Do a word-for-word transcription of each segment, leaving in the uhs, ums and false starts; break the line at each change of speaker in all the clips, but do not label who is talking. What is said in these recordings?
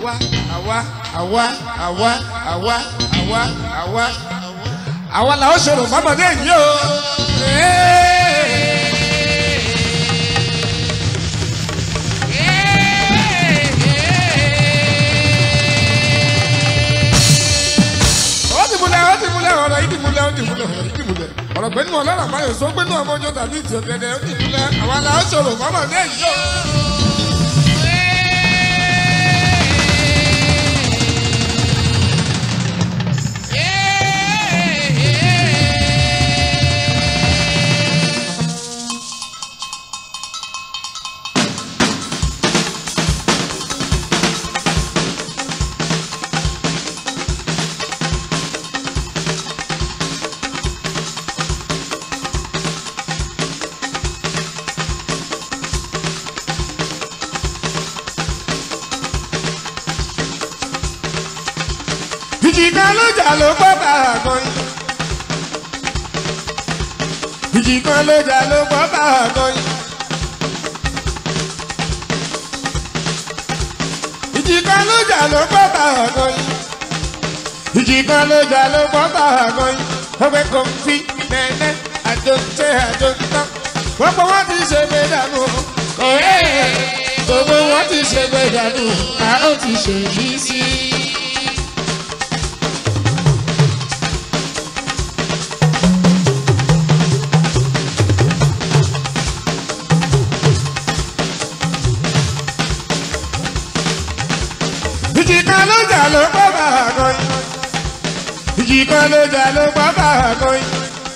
àwa àwa àwa àwa àwa àwa àwa àwa là ó ṣòro fọmọdé yìí o. ó ti múlẹ̀ ó ti múlẹ̀ ọ̀rọ̀ yìí ti múlẹ̀ ó ti múlẹ̀ ọ̀rọ̀ yìí ti múlẹ̀ ọ̀rọ̀ pẹ̀lú ọlọ́run àbáyọ̀ sọ pé náà ọmọ ọjọ́ tàbí ìtì ọ̀gẹ̀dẹ̀ ó ti múlẹ̀ àwa là ó ṣòro fọmọdé yìí o. ìjìká ló jà ló gbọ́ bàrà kan yìí. ìjìká ló jà ló gbọ́ bàrà kan yìí. ìjìká ló jà ló gbọ́ bàrà kan yìí. ìjìká ló jà ló gbọ́ bàrà kan yìí. ọgbẹ́ kan fi nẹ́ẹ̀nẹ́ àjọṣe àjọṣe. gbogbo wọn ti ṣe gbé dànù. gbogbo wọn ti ṣe gbé dànù. a ó ti ṣe yìí sí. ìjìká ló jà ló gbọ́ bàrà kan yìí. ìjìká ló jà ló gbọ́ bàrà kan yìí.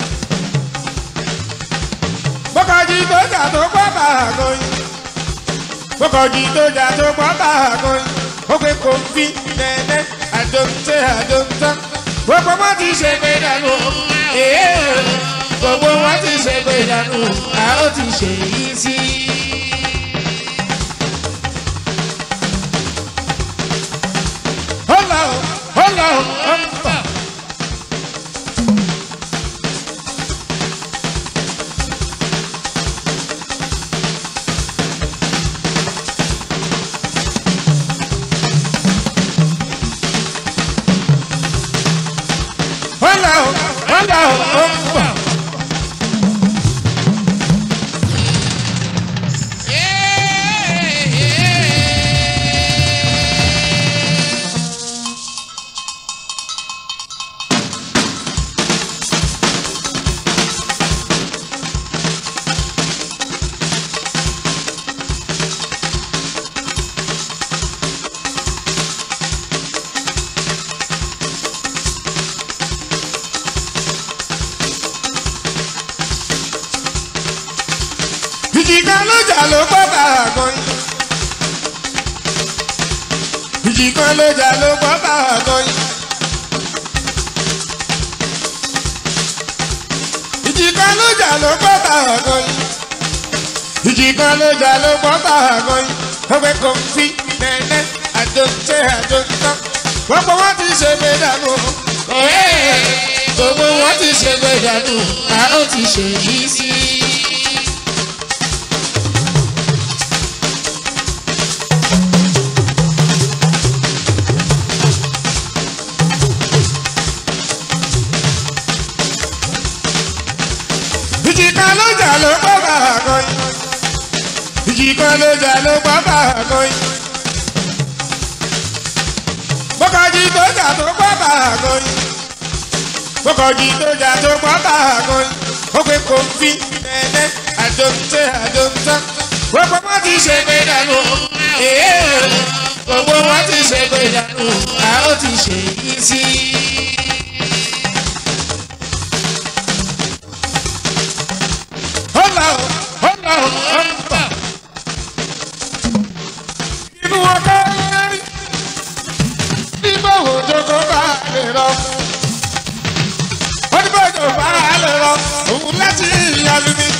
bọ́kọ̀jì tó jà tó gbọ́ bàrà kan yìí. bọ́kọ̀jì tó jà tó gbọ́ bàrà kan yìí. ó pé kò fi nẹ́ẹ̀nẹ́ àjọṣe àjọṣe. gbogbo wọn ti ṣe gbé dànù. gbogbo wọn ti ṣe gbé dànù. a ó ti ṣe yìí sí. Hola, hola, hola. Hola, hola, hola. ìjìká ló jà ló gbọ́ bàrà kan yìí. ìjìká ló jà ló gbọ́ bàrà kan yìí. ìjìká ló jà ló gbọ́ bàrà kan yìí. ìjìká ló jà ló gbọ́ bàrà kan yìí. ọgbẹ́ kan fi nẹ́ẹ̀nẹ́ àjọṣe àjọṣe. gbogbo wọn ti ṣe gbé dànù. gbogbo wọn ti ṣe gbé dànù. a ó ti ṣe yìí sí. ìjìká ló jà ló gbọ́ bàrà kan yìí. ìjìká ló jà ló gbọ́ bàrà kan yìí. bọ́kọ̀jì tó jà tó gbọ́ bàrà kan yìí. bọ́kọ̀jì tó jà tó gbọ́ bàrà kan yìí. ó pé kò fi nẹ́ẹ̀nẹ́ àjọṣe àjọṣe. gbogbo wọn ti ṣe gbé dànù. gbogbo wọn ti ṣe gbé dànù. a ó ti ṣe yìí sí. Hola, hola, hola. Inú ọkọ rí nígbà wo jọkọ bá lè lọ. Wọ́n ní bọ́jọ̀ bá lè lọ. Òun láti ìyàlú mi.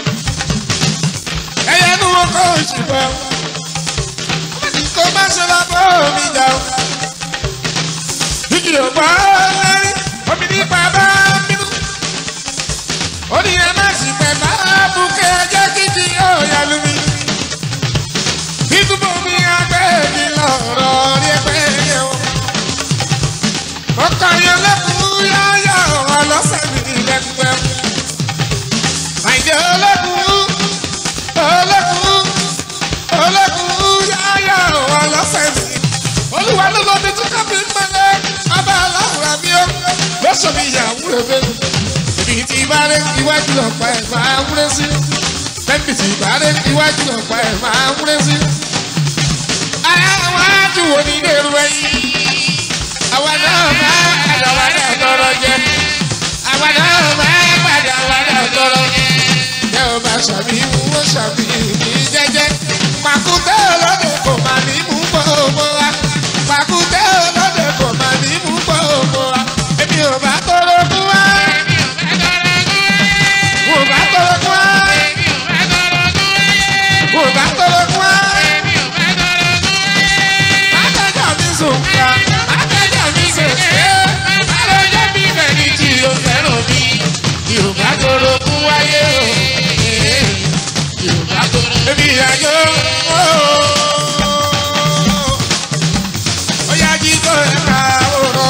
Ẹyẹ inú ọkọ òṣìṣẹ́. Kò má ṣe lọ bọ́ omi jà o. Igi ò gbọ́ lẹ́rí. Omi nípa bá bínú. Ó ní ẹ má sì pẹ̀ bá bùkẹ́ ẹjẹ́ kìdí ọ̀yàlú mi. Ìdúgbò mi àgbẹ̀ mi lọ̀rọ̀ rí ẹgbẹ́. sọ mi ìyàwó rẹ̀ bẹ́ẹ̀. Èmi ti bá rẹ̀ iwájú lọ́pàá ẹ̀ máa wúrẹ́ sí. Bẹ́ẹ̀ni ti bá rẹ̀ iwájú lọ́pàá ẹ̀ máa wúrẹ́ sí. Àwọn àjùwò ní ilé ìrù ẹ̀yìn. Àwa náà máa padà wá náà tọrọ jẹ. Àwa náà máa padà wá náà tọrọ jẹ. Jẹ́ o máa ṣàbí mú ó ṣàbí ní jẹ́jẹ́. Pàkúté olóde kò máa ní mú gbogbo wa. Pàkúté olóde kò máa ní mú gbogbo wa. Èmi ò bá tọrọ fún wa. Mo bá tọrọ fún wa. Mo bá tọrọ fún wa. Akẹ́jà mi sùn ká. Akẹ́jà mi sùn ṣe. Alọ́jọ́ mi bẹ̀ ní tí o fẹ́ràn mi. Yorùbá tọrọ fún wáyé o. Yorùbá tọrọ. Èmi àjọ. Ó yá jí kó ẹ̀ ká òrò.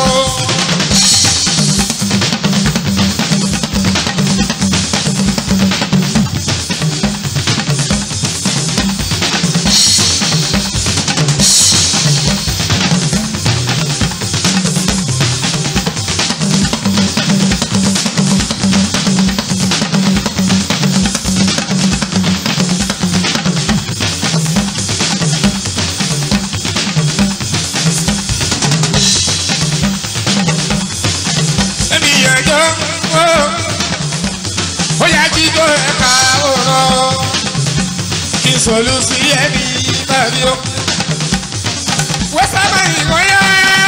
Solu si ẹni bàbí o. Wọ́n sábà ìwọ́n yá.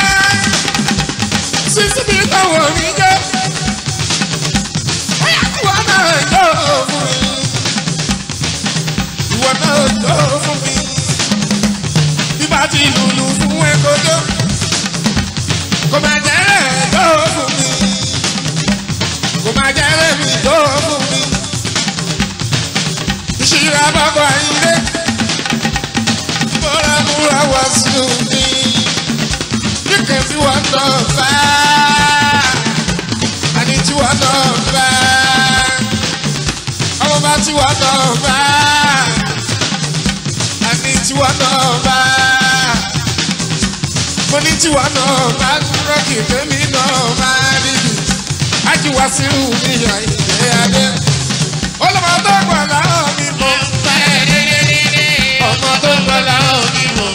Sísí mi tọ̀wọ̀ mi jẹ́. Bóyá ìwọ náà jọ fún mi. Ìwọ náà jọ fún mi. Bíbá ti lùlù fún ẹ kojú. Kò máa jẹ́rẹ̀ jọ fún mi. Kò máa jẹ́rẹ̀ mi jọ fún mi. Ìṣirà bàbá ilé. Bọ́lá múra wá sí omi. Kíkẹ́ tí wọ́n náà bá. Àní tí wọ́n náà bá. Ọmọ bá tí wọ́n náà bá. Àní tí wọ́n náà bá. Mo ní tí wọ́n náà bá. Rọ́ọ̀kì tèmi náà máa rí. Ájíwá sí omi àìlè adé. Ọlọ́mọ tó gbọ́ láwọn mi mọ̀. Ọmọ tó gbọ́ láwọn mi mọ̀.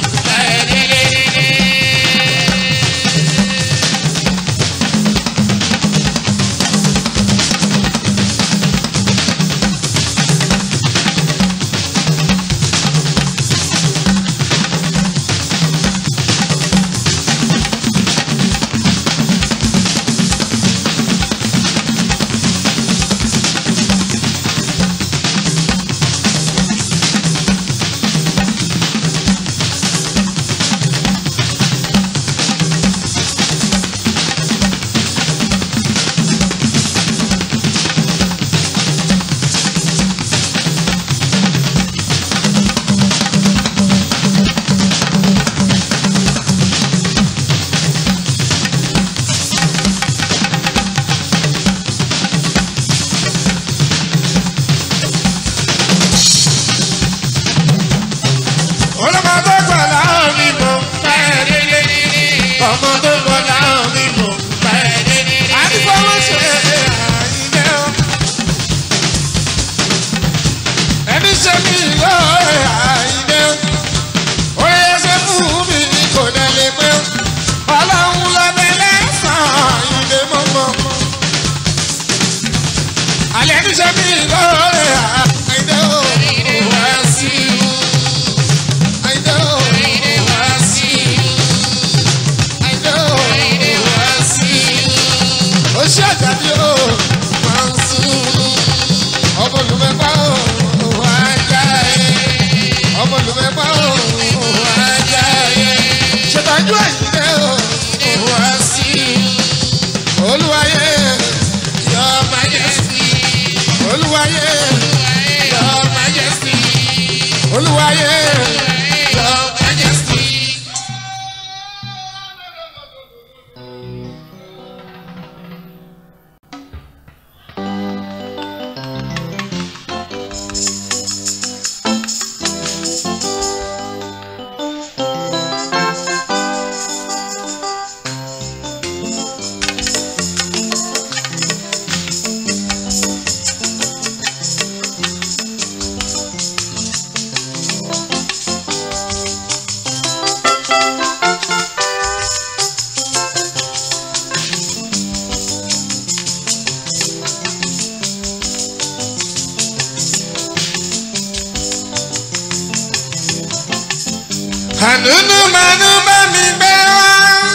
Màdúnú màdú bá mi gbé wá.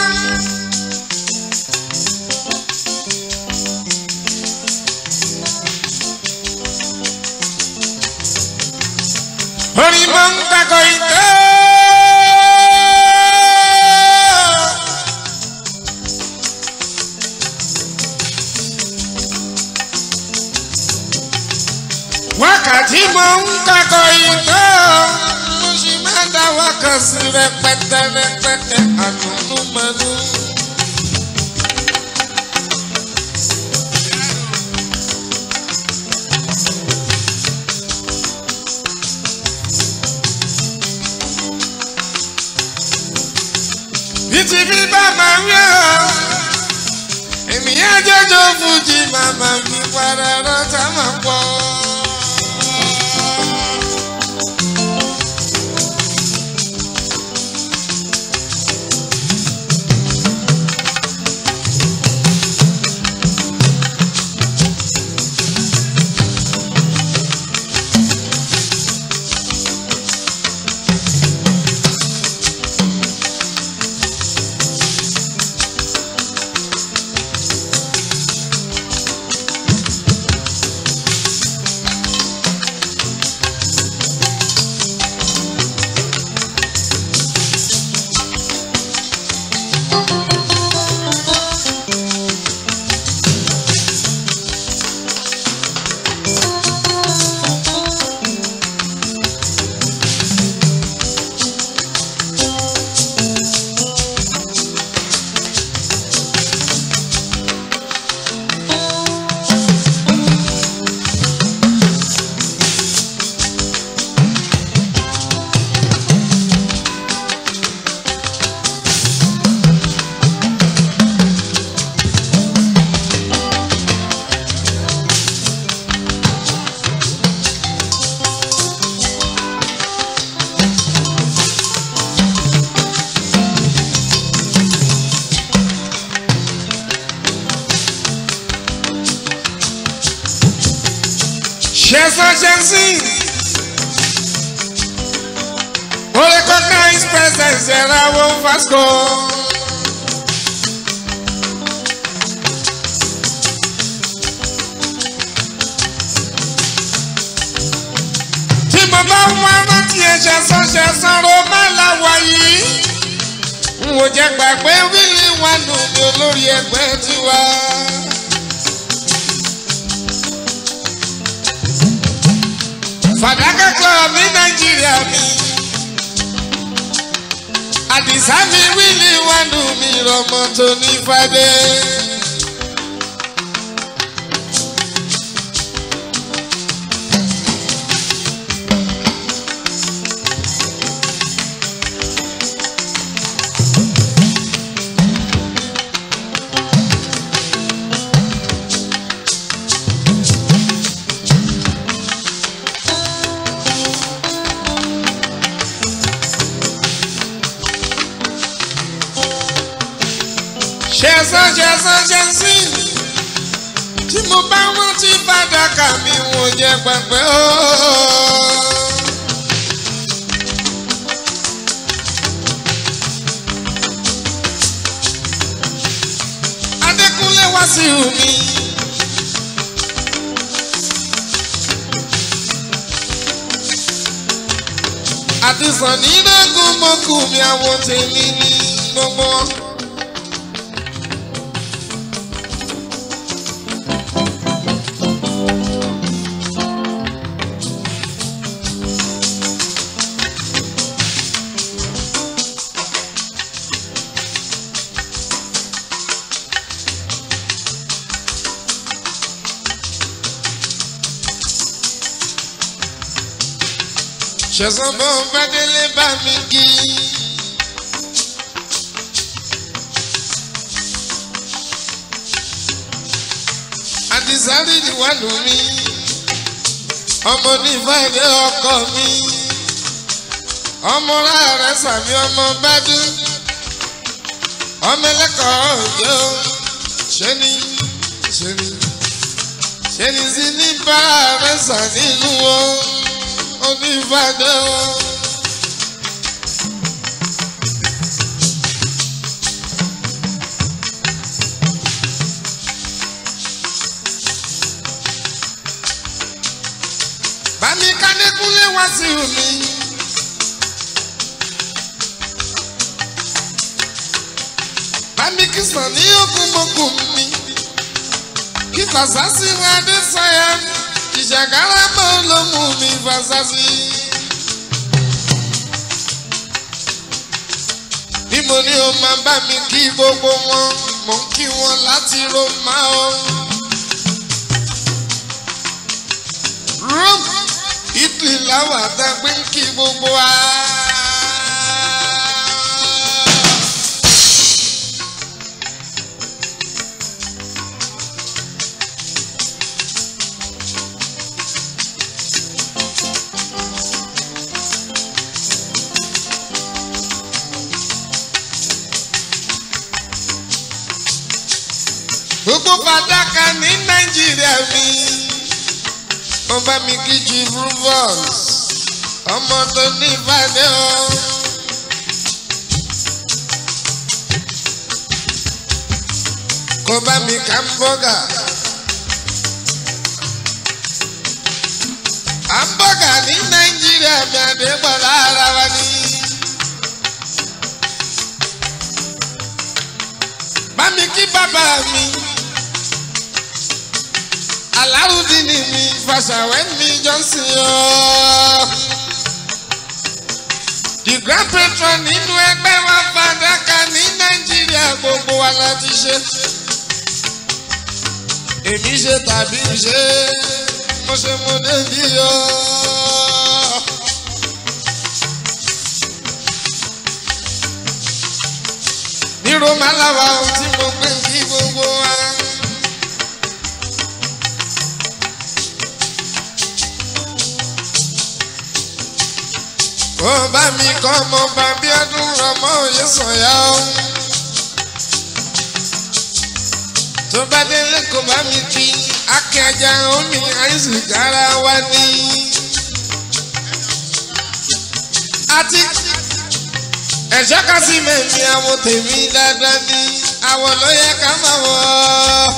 Orí mọ́ ń kakọ̀ ìtọ́. Wákàtí mọ́ ń kakọ̀ ìtọ́. Mo sì máa dá wákàtí rẹpẹtẹ rẹpẹtẹ àdùnnú mẹ́nu. Bíti bí bàbá mi ọ̀, èmi yẹn jẹ́jọ́ fújì màmá mi padà rántá máa pọ̀. Chelsea, Chelsea. We recognize presence in our Vasco. Tí mo bá wá rántí ẹ̀ṣẹ̀ sọ́ṣẹ̀ sanró má láwa yìí. N ò jẹ́ gbàgbé wíìlì wà nù mí olórí ẹgbẹ́ tiwa. Fàdákà club ní Nàìjíríà mi. Àdìsá mi wíìlì wà nù mí rọmọ tó ní fàdé. Ṣẹ̀san ṣẹ̀san ṣẹ̀sìn tí mo bá wọ́n tí fàdákà mi wọ́n jẹ́ pẹ̀pẹ́ ooo. Adékúnlé Wàsíù mi. Àdìsàn nínú ẹ̀gún mọ́kù mi àwọn tèmi ní gbogbo. Ṣẹ̀san bó bá délé bá mi kí. Àdìsá rí ìwà lù mí. Ọmọ ní Fàdé ọkọ mi. Ọmọ rárẹ̀ sàmì ọmọ bádú. Ọmọ ẹlẹ́kọ̀ọ́ òjò. Ṣé ni ṣé ni ṣé ni sí ní bá rẹ̀ sà nínú o. Onífàdé o. Adékúnlé Wàsíù mi. Bámi kí sàn ní okùnmọ́kùn mi. Kí Fàsásí wá dé sáyà. Ìṣàkárá mọ́ ló mú mi Fàsásí. Bí mo ní o máa bá mi kí gbogbo wọn, mò ń kí wọn láti Roma o. Rome, Italy láwà dágbé ń kí gbogbo wa. Gbogbo fàdákà ní Nàìjíríà mi. Wọ́n bá mi kí Chief Rufus, ọmọ tó ní ìbàdàn o. Kó bá mi hamburger. Hamburger ní Nàìjíríà mi Adébọ̀lá ara wa ní. Bá mi kí bàbá mi. Alárùdíní mi Fàṣàwẹ́ mi Johnson ooo. The grand patron nínú ẹgbẹ́ wa fàdákà ní Nàìjíríà gbogbo wa láti ṣe. Èmi ṣe tàbí ṣe mo ṣe mo débi ooo. Ní Roma láwa ohun tí mo gbé kí gbogbo wa. Ó bá mi kọ́ ọmọ bàbí ọdún ọmọ òye sọ̀yà ó. Tó bá délé kó bá mi kí akẹ́jà omi àìsìkára wá ní. Àti ẹ̀ṣọ́ kan sí mẹ́mí àwọn tèmi dáadáa ní àwọn ló yẹ ká máa wọ̀.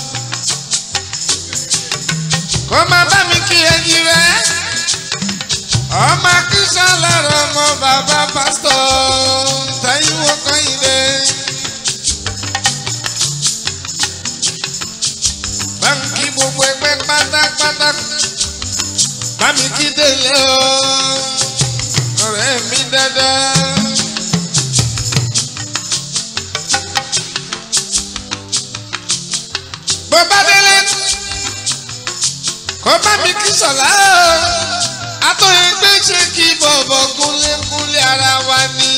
Kó má bá mi kí ẹyin rẹ̀. Ọmọ akíṣà lọ́rọ̀ ọmọ bàbá pásítọ̀ Táíwò Kọ́yìndé. Báńkì gbogbo ẹgbẹ́ pátápátá bámi kí délé o, ọ̀rẹ́ mi dáadáa. Bó bá délé kó bá mi kí Ṣọlá o. Àtọ̀yẹ gbé ṣe kí bọ̀bọ̀ kúnlékúnlé ara wa ní.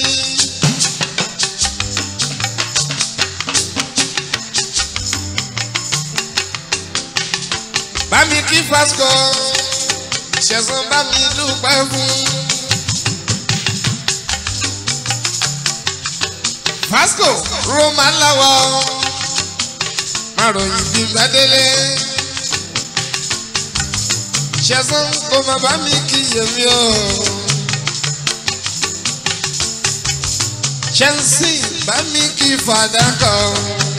Bá mi kí Fásco, ṣẹ̀sán bá mi dúpẹ́ fún. Fásco Roma láwọ̀, máa ròyìn bí n bá délé. Ṣẹ̀sán kò má bá mi kí yèmí o. Chelsea bá mi kí fàdákà o.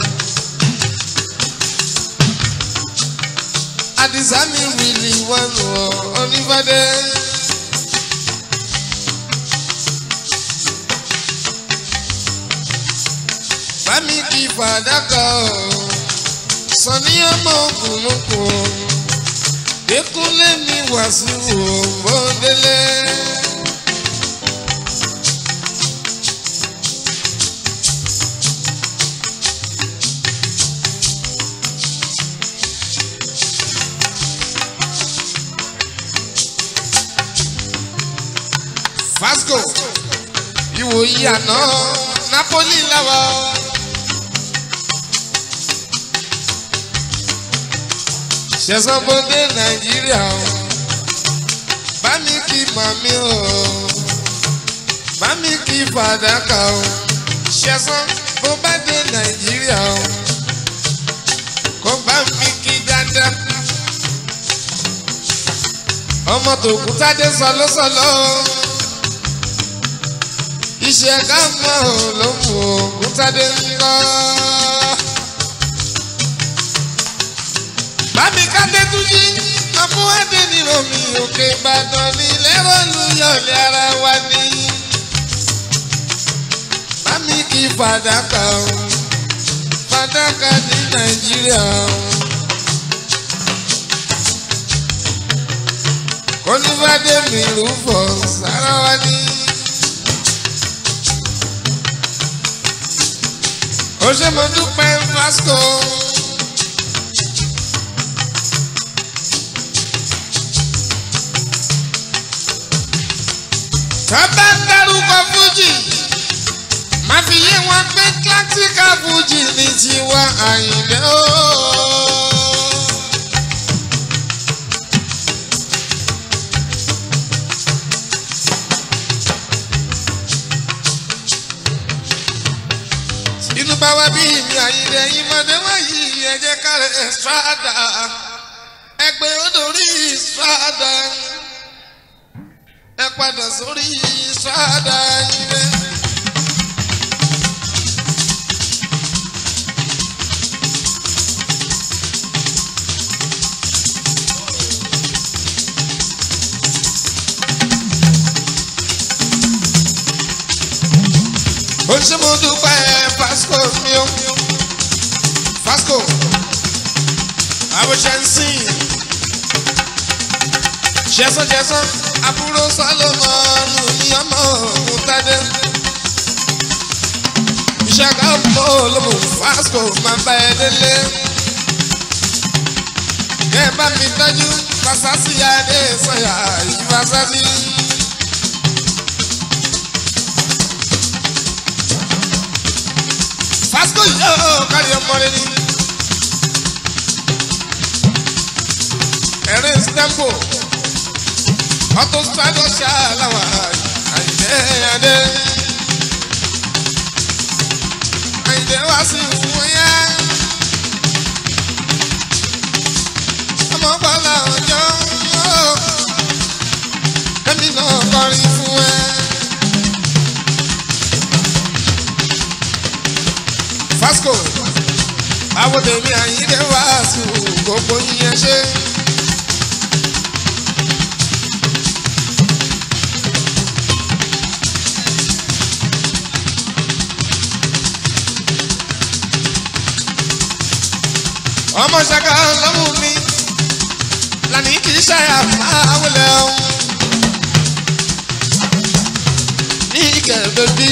Àdìsá mi wìlì wọnú o onífàdé. Bá mi kí fàdákà o. Sọ̀ní ọmọ ògùnùkù o. Dékúnlé mi Wàsíù òǹbọ̀délé. Fásco ìwòyí àná Napoli láwọ̀. Ṣẹ̀sán bóde Nàìjíríà o. Bá mi kí màmí o. Bá mi kí fàdákà o. Ṣẹ̀sán bó bá dé Nàìjíríà o. Kó bá mi kí dáadáa. Ọmọ tòkútádé sọlọ́sọlọ́. Iṣẹ́ ká mọ̀ ọ́ ló mú òkútádé ńlọ. Bámi ká dé tún yí, mú ẹdẹ nínú mi òkè Ìbàdàn ní lẹ́rọ̀ lùyọ̀lẹ̀ ara wa ní. Bámi kí fàdákà o fàdákà ní Nàìjíríà o. Onífàdé mi rúfọ̀ sára wa ní. Ó ṣe mo dúpẹ́ Vasco. Bàbá ń dárúkọ Fújì, má fi yé wọn pé classical Fújì ní tiwa Àyìndé ooo. Inú bá wá bí mi Àyìndé yín mọ́dé wáyé ẹ jẹ́ ká rẹ̀ Estrada, ẹgbẹ́ odòrí Estrada. Ẹ padà sórí Estrada Àyìndé. Ó ṣe mo dúpẹ́ Vasco mi o Vasco àwòṣe ń sìn jẹ́sán jẹ́sán. Àbúrò Sálómọ́nù ní ọmọ Ògúntádé. Ìṣàgá ọmọ olómù Vasco máa bá ẹ délé. Kẹ́ ẹ bá mi tọ́jú Fásásí Adé Sànyà yìí Fásásí. Vasco yóò kárí ọmọ rẹ ni. Ẹ̀rín Stempo. Ọtún sádọ ṣáláwà Àyìndé Adé. Àyìndé wá sí fún yá. Ọmọ bọ́lá ọjọ́ ẹ̀mí náà kọrin fún ẹ. Vasco àwọn tèmi Àyìndé wá sí gbogbo yíyan ṣe. Ọmọ ṣaka lọ́mú mi lánìí kì í ṣàyà máa wọlé ọ̀hún ní ìkẹ̀lẹ́ bí.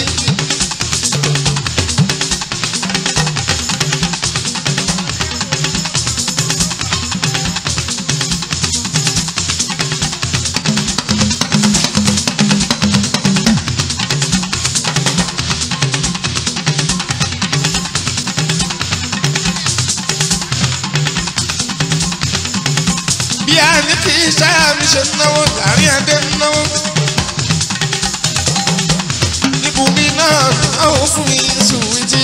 Ní kí iṣẹ́ mi ṣe náwó láàrin Adé náwó. Ibùmí náà náwó fún mi sùwìtì.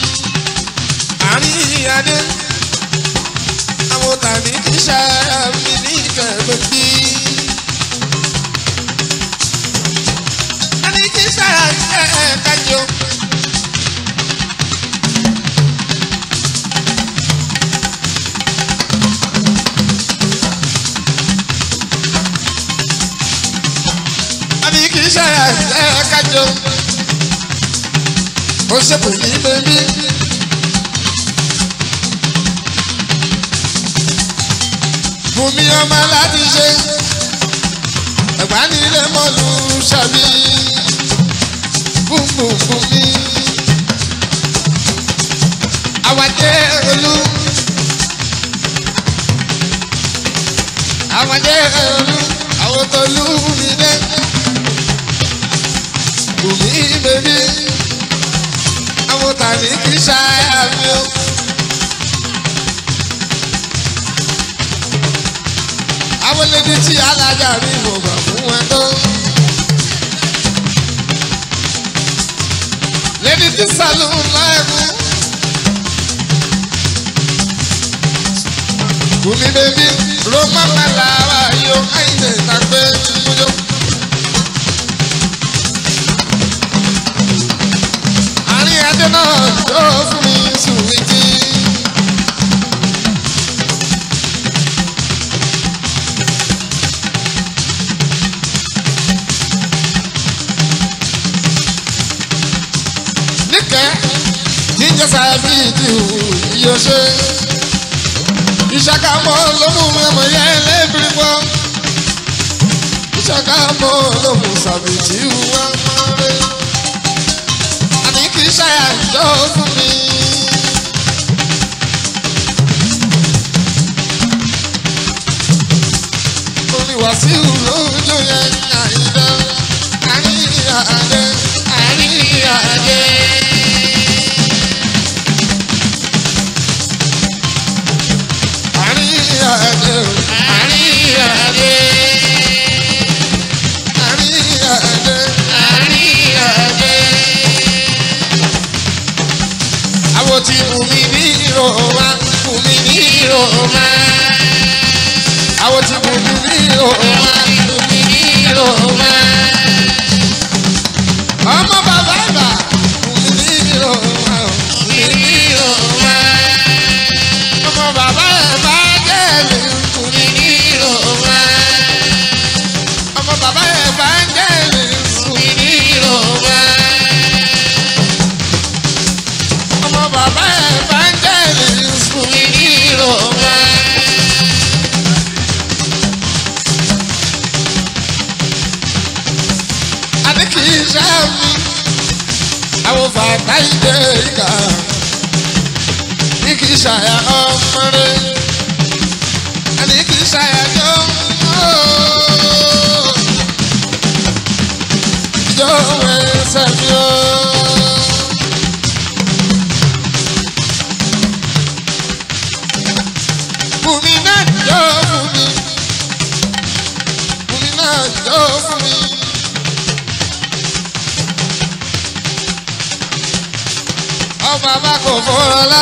Àárín Adé. Àwọn tàbí kí iṣẹ́ mi ní ìkẹ̀lẹ́ bí. A ní kí iṣẹ́ ẹ̀ kájọ. Iṣẹ́ kájọ ó ṣe pè ní bèbí. Bùnmi ọmọ láti ṣe ẹ̀gbá nílé mọ́lù ṣàbí bùnbùnbùnmi. Àwàdé olú àwàdé olú àwọn tó lù mí dé. Bùnmi bèbí àwọn tàbí kì í ṣáyà mi o. Àwọn lédi tí alájà mi mo gbà fún ẹ tó. Lédi tí saloon láìpẹ́. Bùnmi bèbí Roma Malawa yóò Àyìndé tàgbé mújó. Adé náà tó fún mi sùwìtì. jíjẹ sábìtì yóò ṣe ìṣàkàmọ́ ló mú mi ọmọ yẹn lẹ́bìrì pọ́ ìṣàkàmọ́ ló mú sábìtì wá mọ́rẹ́ àní kì í ṣàyàjọ́ fún mi. Wàsíù lójó yẹn àyídá àríyànjẹ àríyànjẹ. Àríyànjẹ àríyànjẹ àríyànjẹ àríyànjẹ. Àwọn tí mú mi ní ìrọ̀wá mú mi ní ìrọ̀wá. Àwọn tí mú mi ní ìrọ̀wá mú mi ní ìrọ̀wá. Ọmọ bàbá bà mú mi ní ìrọ̀wá mú mi ní ìrọ̀wá. Ọmọ bàbá bà jẹ́ mi mú mi ní ìrọ̀wá. Ọmọ bàbá bà jẹ́ mi mú mi ní ìrọ̀wá. Ọmọ bàbá bà jẹ́ mi mú mi ní ìrọ̀wá. Àwọn bàbá ìdè ìkà ní kì í ṣàyà ọmọdé àní kì í ṣàyà jọ ìjọ ẹsẹ̀ mi ó. Bùnmi náà jọ fún mi, bùnmi náà jọ fún mi. Bàbá kò fọ́lá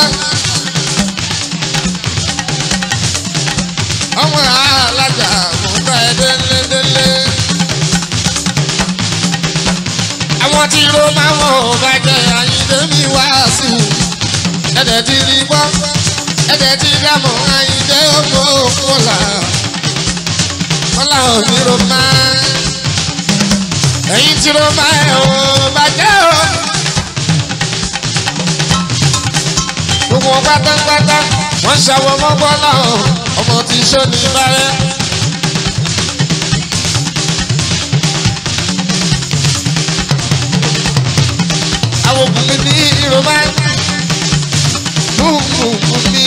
ọmọ alájà mú ká ẹ délé délé. Àwọn tí ló máa wọ̀ bá jẹ́ Àyìndé mi wá sí i. Ẹ̀dẹ̀ ti rí gbọ́ ẹ̀dẹ̀ ti dámọ̀ Àyìndé ọmọ kọ́là kọ́là òní ló máa ẹ̀yìn tí ló máa ẹ̀ ò bá jẹ́ o. Gbogbo pátápátá wọ́n ṣàwọ̀ mọ́gbọ́ láwọn ọmọ tí ṣó ní bárẹ́. Àwọn òkùnrin ní ìrọ̀má gbùngbùngbùn mi.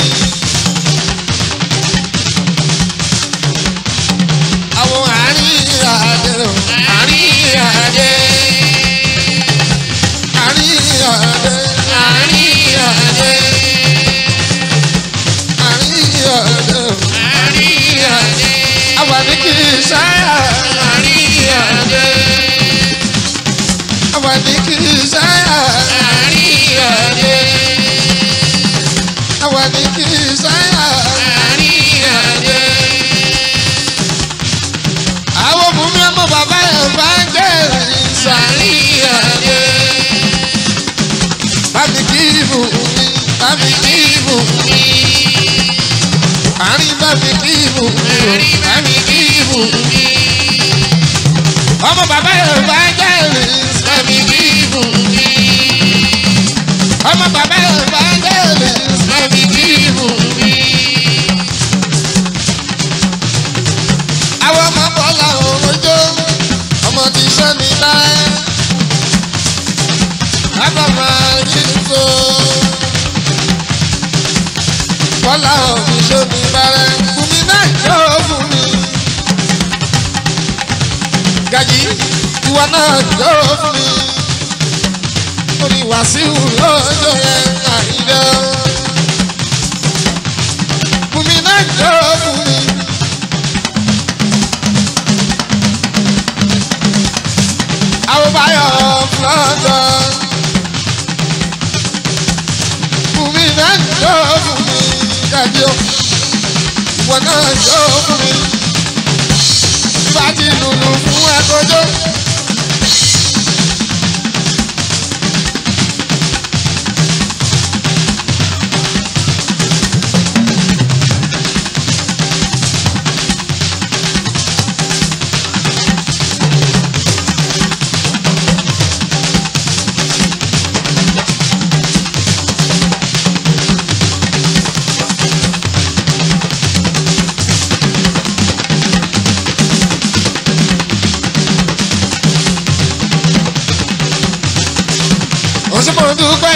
Àwọn àríyànjẹ àríyànjẹ àríyànjẹ àríyànjẹ. Àwa ní kì í ṣáyà àríyànjẹ. Àwa ní kì í ṣáyà àríyànjẹ. Àwa ní kì í ṣáyà àríyànjẹ. Àwọn bùnmi ọmọ bàbá ẹ̀ bá jẹ́ ìṣàríyànjẹ. Bàbí kì í bù mí, bàbí kì í bù mí. Àrí bàbí kì í bù mí, bàbí kì í bù mí. Ọmọ bàbá ẹ̀ bá jẹ́ ìrìn bàbí kì í bù mí. Ọmọ bàbá ẹ̀ bá jẹ́ ìrìn bàbí kì í bù mí. Àwọn ọmọ bọ́lá òwòjó ọmọ ti sọ ní báyìí. Bàbá máa rí so. Bọ́lá òbí ṣó ní báyìí. Bùnmi náà yóò fún mi. Gàjí ìwọ náà yóò fún mi. Orí Wàsíù lọ́jọ́ yẹn Àyìndé. Bùnmi náà yóò fún mi. Àwọn báyọ̀ lọ́jọ́. Bùnmi náà yóò fún mi. Gàjí o ìwọ náà yóò fún mi. Bá ti lùlù fún ẹgbẹ́jọ́.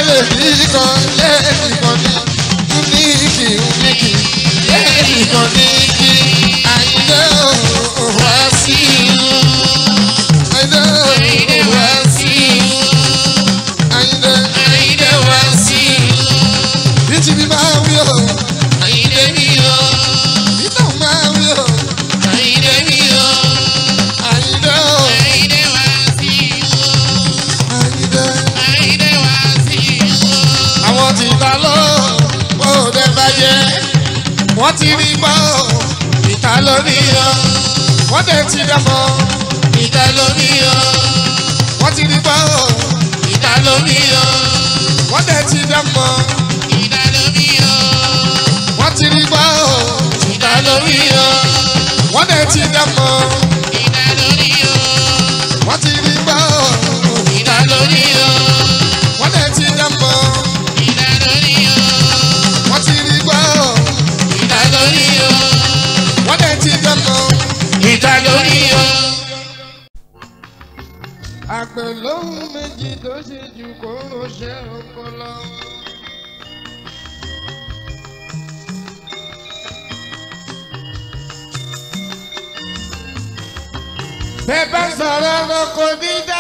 lèdí kan lèdí kan ní uníkì uníkì lèdí kan ní kí Àyìndé wá sí Àyìndé wá sí Àyìndé Àyìndé wá sí bí ti bí máa wí o Àyìndé mi o bí tó máa wí o Àyìndé mi o Àyìndé o Àyìndé wá sí Àyìndé Àyìndé wá sí àwọn tí ta ló ó dẹ́ bàjẹ́ wọ́n ti rí bọ́ ìta lórí o wọ́n dẹ̀ ti dẹ́mọ́ ìta lórí o wọ́n ti rí bọ́ ìta lórí o wọ́n dẹ̀ ti dẹ́mọ́ ìta lórí o wọ́n ti rí bọ́ ìta lórí o wọ́n dẹ̀ ti dẹ́mọ́ ìta lórí o wọ́n ti rí bọ́ ìta lórí o wọ́n dẹ̀ ti dẹ́mọ́ ìta lórí o wọ́n ti rí bọ́ ìta lórí o wọ́n dẹ̀ ti dẹ́mọ́ ìta lórí o. Àgbẹ̀ lóhùn méjì tó ṣe jù kó ránṣẹ́ oko lọ. Bẹ́ẹ̀ bá sọ̀rọ̀ ọkọ̀ dídá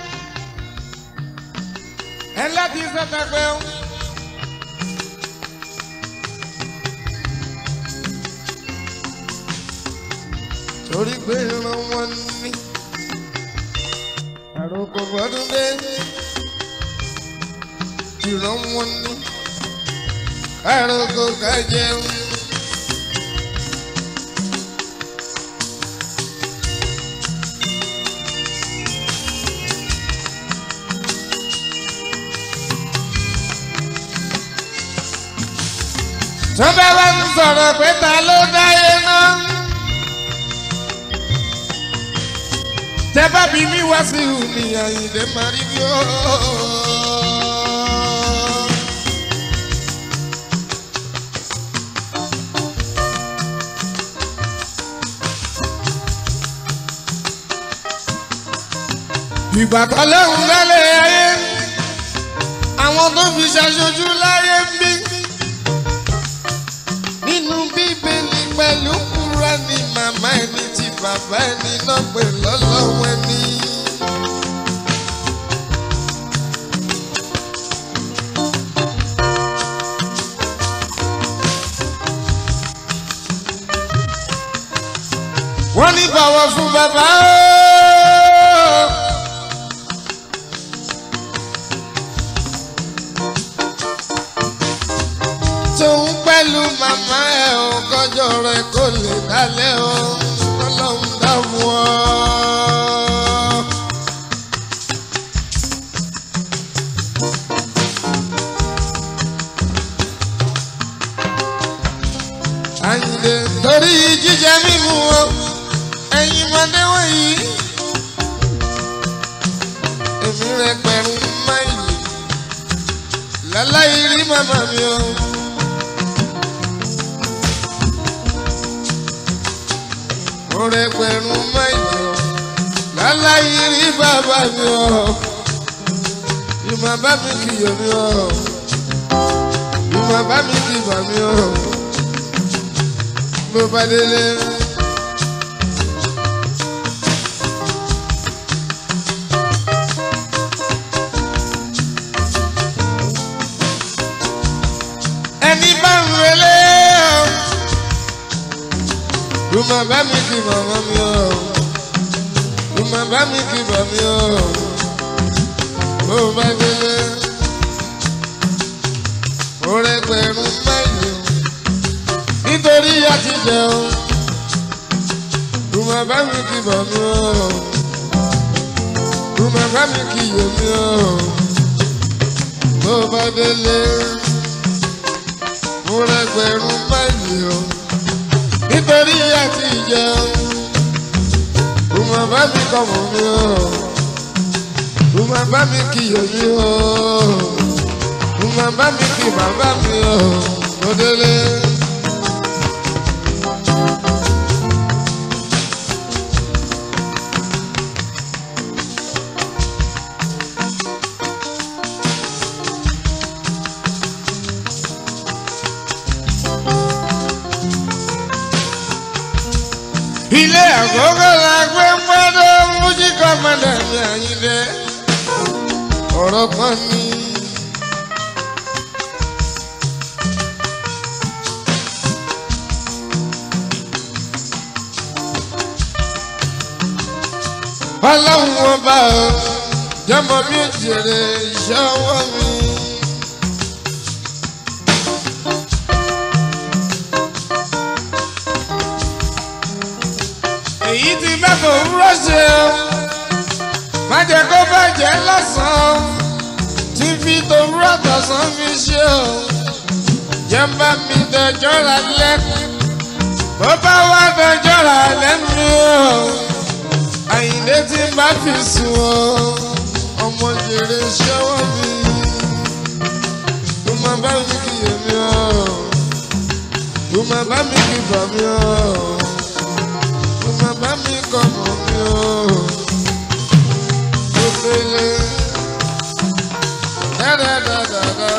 ẹ láti sọ́tàgbẹ́ o. Torí pé ìran wọn ní àròkọ bọ́dún dé ìran wọn ní àròkọ kájẹun. Tó bá wá ń sọ̀rọ̀ pé ta ló dáyé náà. Tẹ́ bá bí mi wá sí mi Àyìndé Maribio. Ìgbà kan lẹ́hùn lálẹ́ ayé àwọn tó fi ṣaṣojú láyé ń bí nínú Bíbélì pẹ̀lú Kúránì màmá ẹni tí bàbá ẹni náà pè lọ́lọ́wọ́ ẹni. Wọ́n ní bọ̀wọ̀ fún bàbá o. Tòun pẹ̀lú màmá ẹ̀ ò kọjọ́ rẹ̀ kó lè dálẹ̀ o. Ọlọ́run dáhùn ọ́. Àyìndé torí jíjẹ mímu o ẹ̀yin mọ̀dé wọ̀nyí èmi rẹ̀ pẹ̀rù máìlì láláì rí màmá mi o. Mo rẹ̀ pẹ̀rù máìlì o láláì rí bàbá mi o. Ìmọ̀ bá mi kì yọ̀ mi o. Ìmọ̀ bá mi kì bà mi o. Mo bá délé. Ẹni bá ń relé o. Ìmọ̀ bá mi kì màmá mi o. Ìmọ̀ bá mi kì bà mi o. Mo bá délé. Mo rẹ̀ pẹ̀rù máìlì o. Nítorí àti jẹun, Dùmọ̀ bá mi kì bọ̀ mí o, Dùmọ̀ bá mi kì yè mí o, bó bá délé, mo rẹgbẹ̀rún máìlì o. Nítorí àti jẹun, Dùmọ̀ bá mi kọ̀ mọ̀ mí o, Dùmọ̀ bá mi kì yè mí o, Dùmọ̀ bá mi kì bàbá mi o, bó délé. ilé àkọ́kọ́ la gbé pọ́dọ̀ mújí kọ́mọdé mi Àyìndé ọ̀rọ̀ kan ní. Ọlọ́run ọba o jọmọ mi ò jèrè iṣẹ́ ọwọ́ mi. èyí tí mẹ́fọ̀ òwúrọ̀ ṣe o má jẹ́ kó bàjẹ́ lọ́sàn-án tí fi tòwúrọ̀ tọ̀sán fi ṣe o jẹ́ bá mi dọjọ́ ra lẹ́kùn bó bá wá dọjọ́ ra lẹ́nu o Àyìndé tí bá fi sùn o ọmọ jèrè ṣẹ́wọ́ mi tó máa bá mi kí èmi o tó máa bá mi kí bà mí o. Mama mi como yo, yo pele, da da da da da,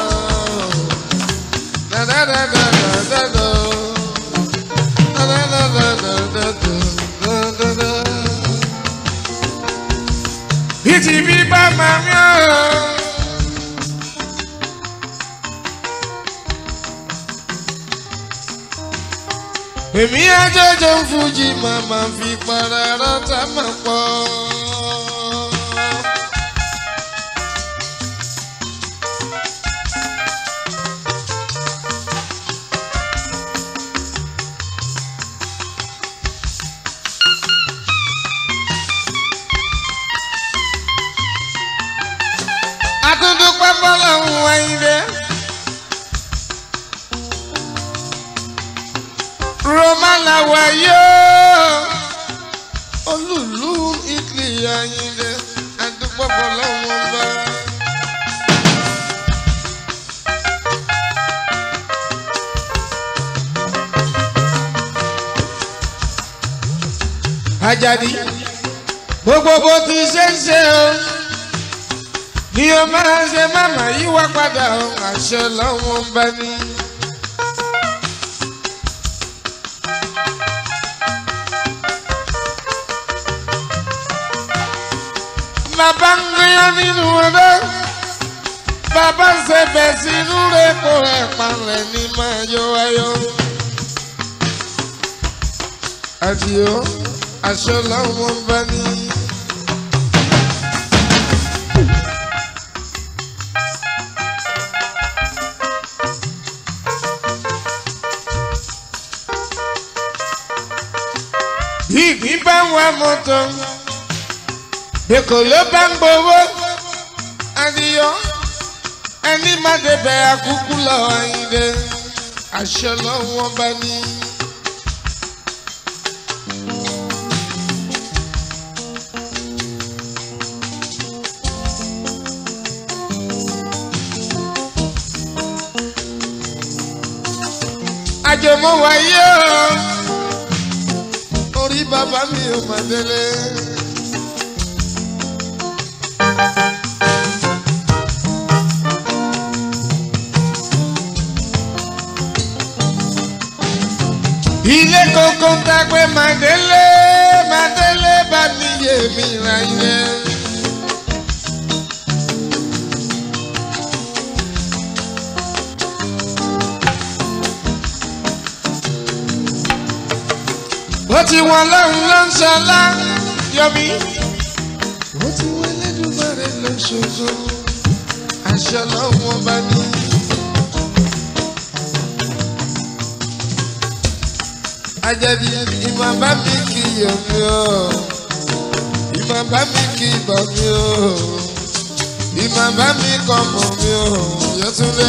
da da da da da da, da da da da da da da da. Iti bi ba mami o. Èmi ajọjọ fújì màmá fi para rántá máa pọ̀. Àtúndú pápá lọ́hùn Àyìndé. Romana wayo olúlu Italy Àyìndé adúpọ̀ fọlọ́wọ́n bá. Àjàdí gbogbo bó ti ṣe ń ṣe o ni o máa ṣe máma yí wá padà o àṣẹ lọ́wọ́n bá ní. Bàbá ń gbìyàn nínú ọdọ́, bàbá ń ṣẹ̀fẹ̀ sínú rẹ̀ kó ẹ̀pà rẹ̀ ní máa yọ ayọ̀. Àdìó aṣọ làwọn bá ní. Ìgbín bá wà mọ́tò. Èkó ló bá ń gbowó Àdìó ẹni má débẹ̀ àkúkú lọ Àyìndé àṣẹ lọ́wọ́ bá ní. Àjọmọ́ wáyé o orí bàbá mi ò má délé. Ilé kókó ń ta pé Màdélé Màdélé bá mi yé mi Àyìndé. Ó ti wọn lọ́run ló ń ṣọlá yọmí. Ó ti wọ́n Ẹlẹ́dùmarè lóṣooṣù àṣẹ lọ́wọ́ bá ní. Àjàdí ìmọ̀ bá mi kí yọmí o, ìmọ̀ bá mi kí bọ̀ mí o, ìmọ̀ bá mi kọ́ mọ̀ mí o, Yétúndé.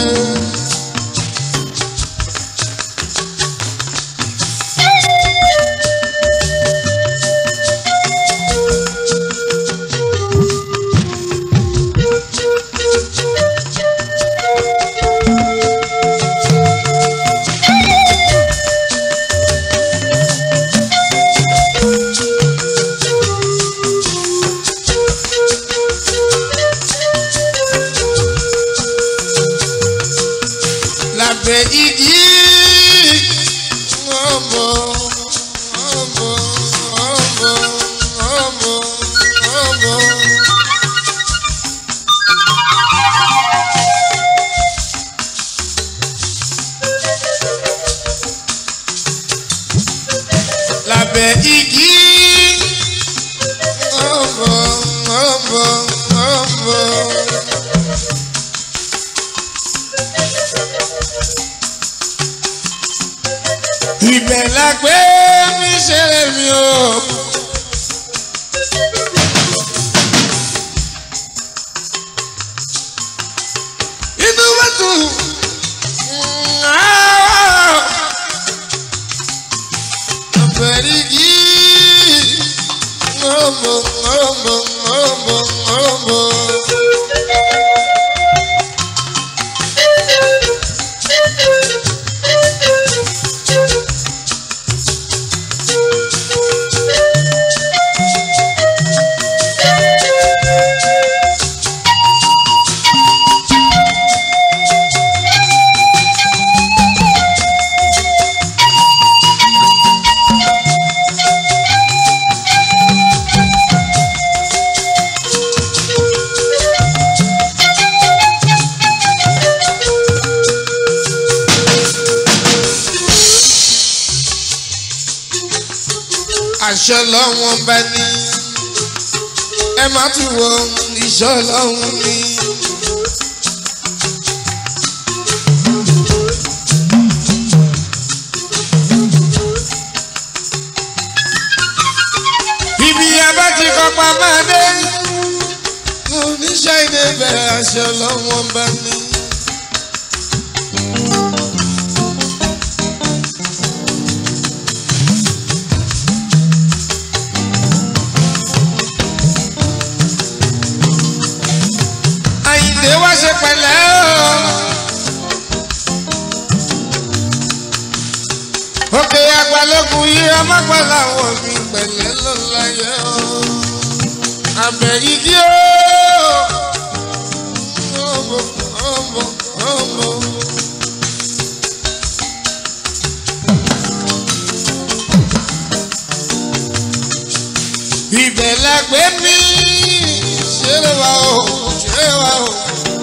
Lábẹ́ igi ọmọ ọmọ. la gbé mi ṣeré mi o. inú wa dùn àbẹ̀rìgì ọmọ ọmọ ọmọ ọmọ. àṣẹ lọ́wọ́n bá ní ẹ má tún wọ iṣẹ́ lọ́wọ́n ní. ibi abá ti kọ́pá máa dé oníṣẹ́ ilé bẹ̀rẹ̀ àṣẹ lọ́wọ́n bá ní. wá ṣe pẹ̀lẹ́ o òkè àgbàlógún yìí ọmọ pẹ̀lú àwọn mi pẹ̀lẹ́ ló láyé o àbẹ̀yìí o ọmọ ọmọ ọmọ. ibẹ̀ la gbé mi ṣeré wa o ṣeré wa o.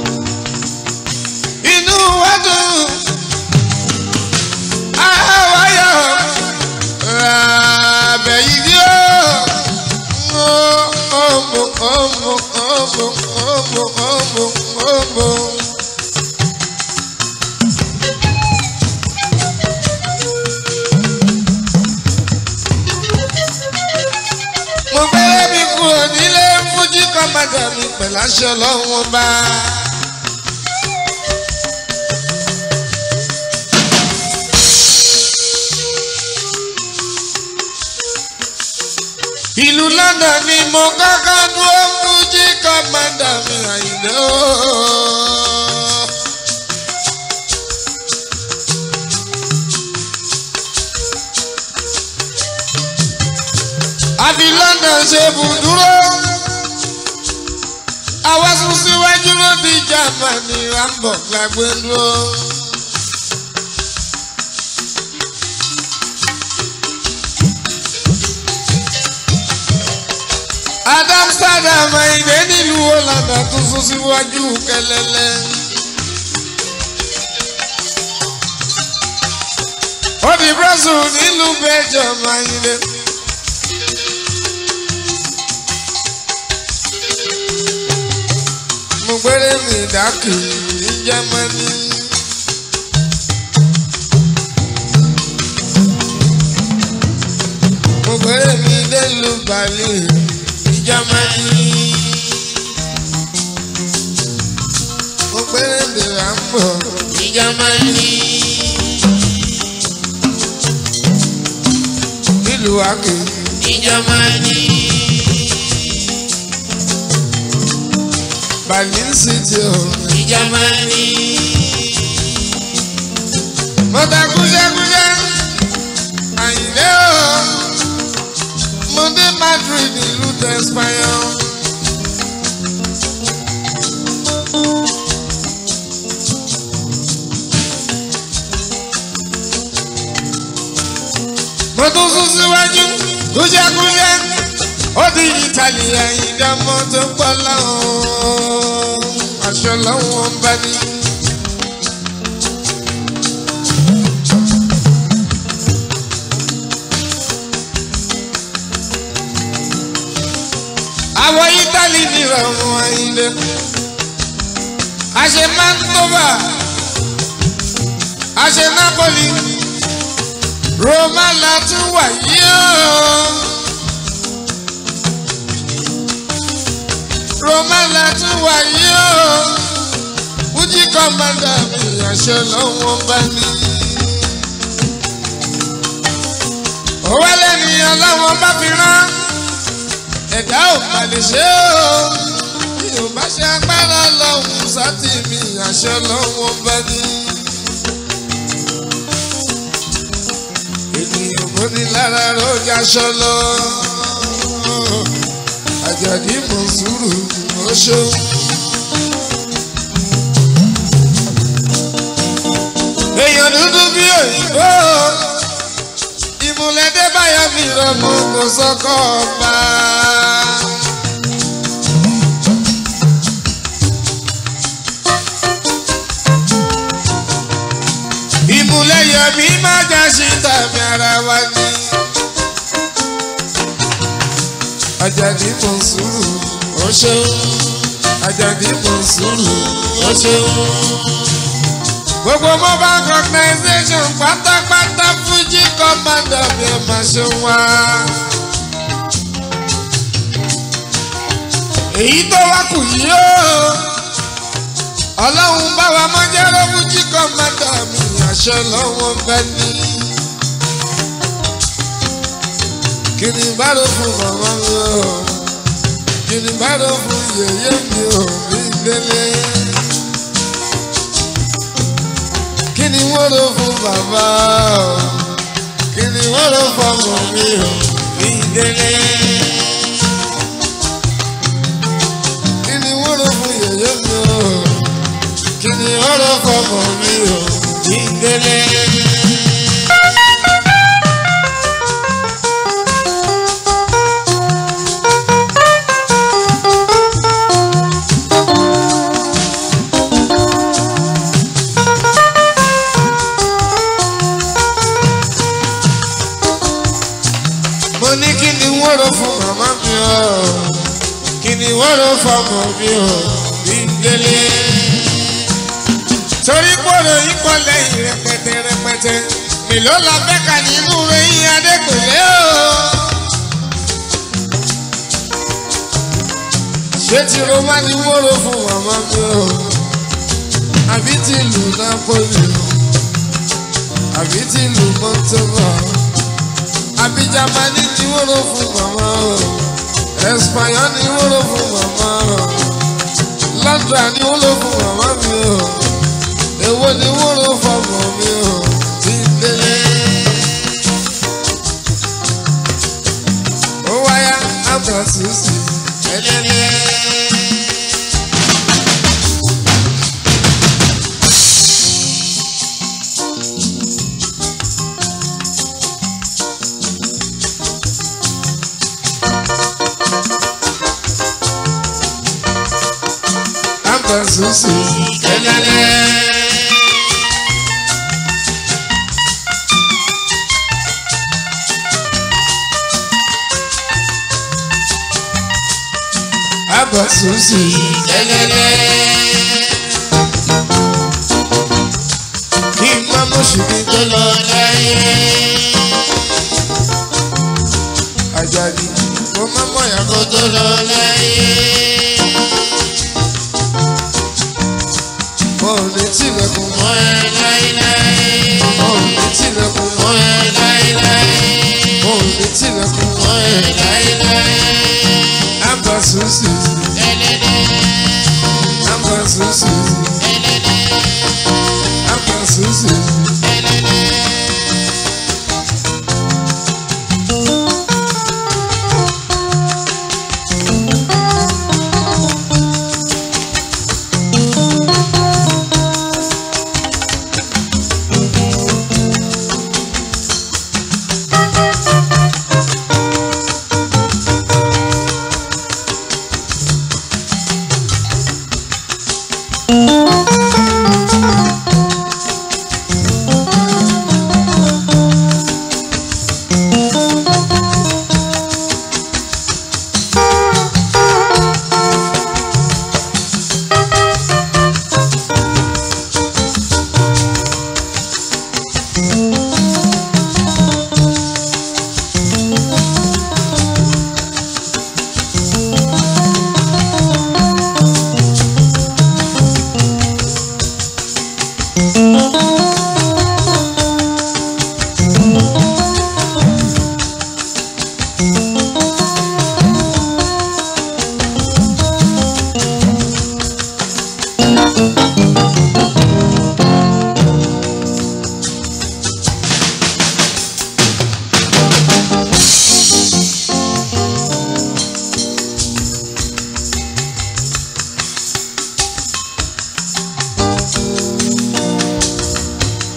Ọmọ ọmọ ọmọ ọmọ ọmọ. mo gbé mi kúrò nílé fújì kọ́mọdé mi pẹ̀lú aṣọ ọlọ́run bá. ìlú London ni mo kọ́kọ́ dúró fújì kọ́mọdé mi Àyìndé o. àbí London ṣe bùdúró àwa sún síwájú ló di Germany Hamburg lágbé dúró. Amsterdam Àyìndé nílùú Holland tún sún síwájú kẹlẹlẹ. ó di Brussels nílùú Belgium Àyìndé. mo gbére mi dákì ní Germany. mo gbére mi délùú Berlin. Germany, mo péré de Hamburg ní Germany, nílùú Akè ní Germany, Berlin City ní Germany, mo ta kúṣẹ́kúṣẹ́ Àyìndé o, mo dé Madrid ìlú Español. mo tún sún síwájú kúṣẹ́kúṣẹ́ ó di Italy Àyìndé ọmọ tó pọ̀ láwọn aṣọ lọ́wọ́ ń bá ní. àwọ̀ Italy ní ìrọ̀rùn Àyìndé àṣẹ Mantova àṣẹ Napoli Roma la tún wà yìí o. Roma la tún wà yìí o. Fuji commander mi àṣẹ lọ́wọ́ bá ní. Òwe lẹ́nìyàn lọ́wọ́ bá fi rán. Ẹ̀dá ò má lè ṣe o. Bí o bá ṣe agbára lọ́hùn sátì mi àṣẹ lọ́wọ́ bá ní. Mo ní lára lójà ṣọlọ Àjàdí mo sùúrù mo ṣó. Èèyàn dúdú bí òyìnbó ìmúlẹ̀dẹ́ báyọ̀ mi rọ̀mọ́ kò sọ́kọ̀ ọba. Ìmúlẹ̀ yọ̀mí má já sí tàbí ara wa ní. Àjàdí mo sùúrù ó ṣeun. Àjàdí mo sùúrù ó ṣeun. Gbogbo mobile organization pátápátá Fuji commander mi ẹ máa ṣe wá. Èyí tó wá kù yìí ó. Ọlọ́run bá wa mọ́ jẹ́rọ Fuji commander mi àṣẹ lọ́wọ́ bẹ́ ní. Kìnì bá ló fún màmá mi o. Kìnì bá ló fún yèyé mi o ní délé. Kìnì wọ́n ló fún bàbá o. Kìnì wọ́n ló fọmọ mi o ní délé. Kìnì wọ́n ló fún yèyé mi o. Kìnì wọ́n ló fọmọ mi o ní délé. Mo ní kí ni wọ́n lọ fún màmá mi o, kí ni wọ́n lọ fọmọ mi o bí n délé. Torí gbọ́dọ̀ yín kọ́ lẹ́yìn rẹpẹtẹ rẹpẹtẹ, mélòó la fẹ́ kà nínú eyín Adépèlé o. Ṣé ti Roma ni wọ́n lọ fún màmá mi o, àbí ti ìlú Napoli o, àbí ti ìlú Montego, àbí Jámánì ni wọ́n lọ fún màmá o, Espanya ni wọ́n lọ fún màmá o, London ni wọ́n lọ fún màmá mi o, èwo ni wọ́n lọ fọmọ mi o ti délé. Ó wáyà àbàtúnṣe ẹlẹ́lẹ́. Àbàtúnṣe ẹlẹ́lẹ́. Àbàtúnṣe ẹlẹ́lẹ́. Kí n má mọ̀ ṣùgbọ́n tó lọ láyé. Àjàdí mo má mọ̀ yàgò tó lọ láyé. Mo ò ní tilẹ̀kùn mọ́ ẹ láéláé. Mo ò ní tilẹ̀kùn mọ́ ẹ láéláé. Mo ò ní tilẹ̀kùn mọ́ ẹ láéláé. Àbàtúnṣe ẹlẹ́lẹ́. Àbàtúnṣe ẹlẹ́lẹ́. Àbàtúnṣe ẹlẹ́lẹ́.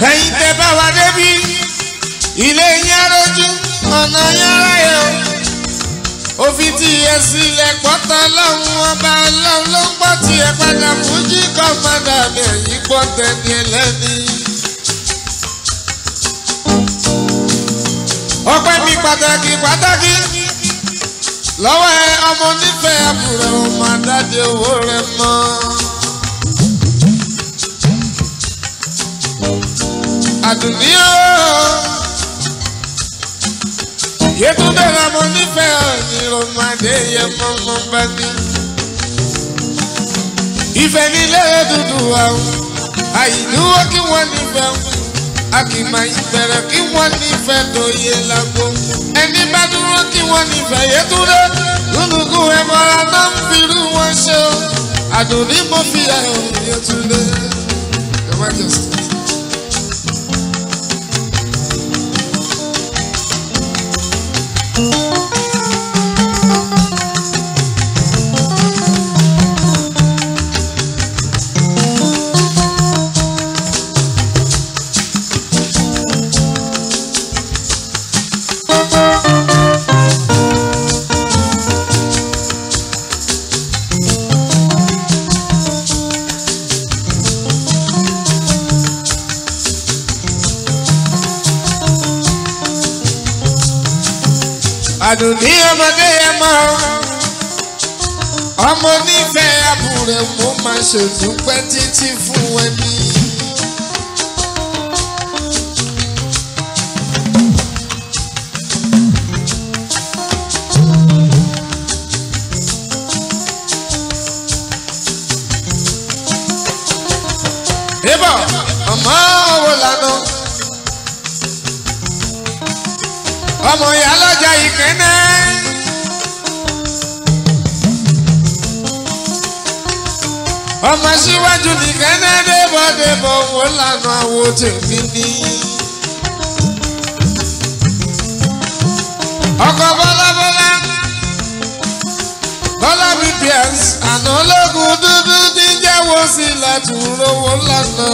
ẹ̀yin tẹ́ bá wa débi ilé yẹn rojú ọ̀nà yẹn ráyè o òfin tí ẹ sílẹ̀ pọ́tà lọ́hùn ọba ọlọ́run ló ń gbọ́ tí ẹ padà fújì kọ́ padà bí ẹ̀yìn gbọ́ tẹ̀lé ẹlẹ́ni. ọpẹ́ mi pàtàkì pàtàkì lọ́wọ́ ẹ ọmọ onífẹ̀ẹ́ àbúrò ọmọ adáde owó rẹ mọ́. àdùnní ooo Yétúndé ọmọ onífẹ̀ẹ́ ọ̀nì ọmọdé yẹ mọ́mọ́ bá ní. ìfẹ́ nílé dúdú àwọn àìdúró kí wọ́n nífẹ̀ẹ́ àkìmá ìbẹ̀rẹ̀ kí wọ́n nífẹ̀ẹ́ tó yẹ lágbo. ẹni bá dúró kí wọ́n nífẹ̀ẹ́ Yétúndé lúlùkù ẹ̀mọ́ra náà ń firú wọn ṣe o. àdùnní mo fi ayọ̀ Yétúndé. àdùnní ọmọdé yẹn mọ́ ọmọ onífẹ̀ẹ́ àbúrò mo máa ṣèdúpẹ́ títí fún ẹbí. Ébọ̀ ọmọ owó lànà ọmọ ìyá lọ́jà ìkẹ́nẹ́. ọmọ síwájú nìkẹ́nẹ́ débọ̀débọ̀ wò lànà àwo tèmi ní. ọkọ̀ bọ́lábọ́lá bọ́lá bps àná ológun dúdú tí ń jẹ́wọ́ sí látúró wò lànà.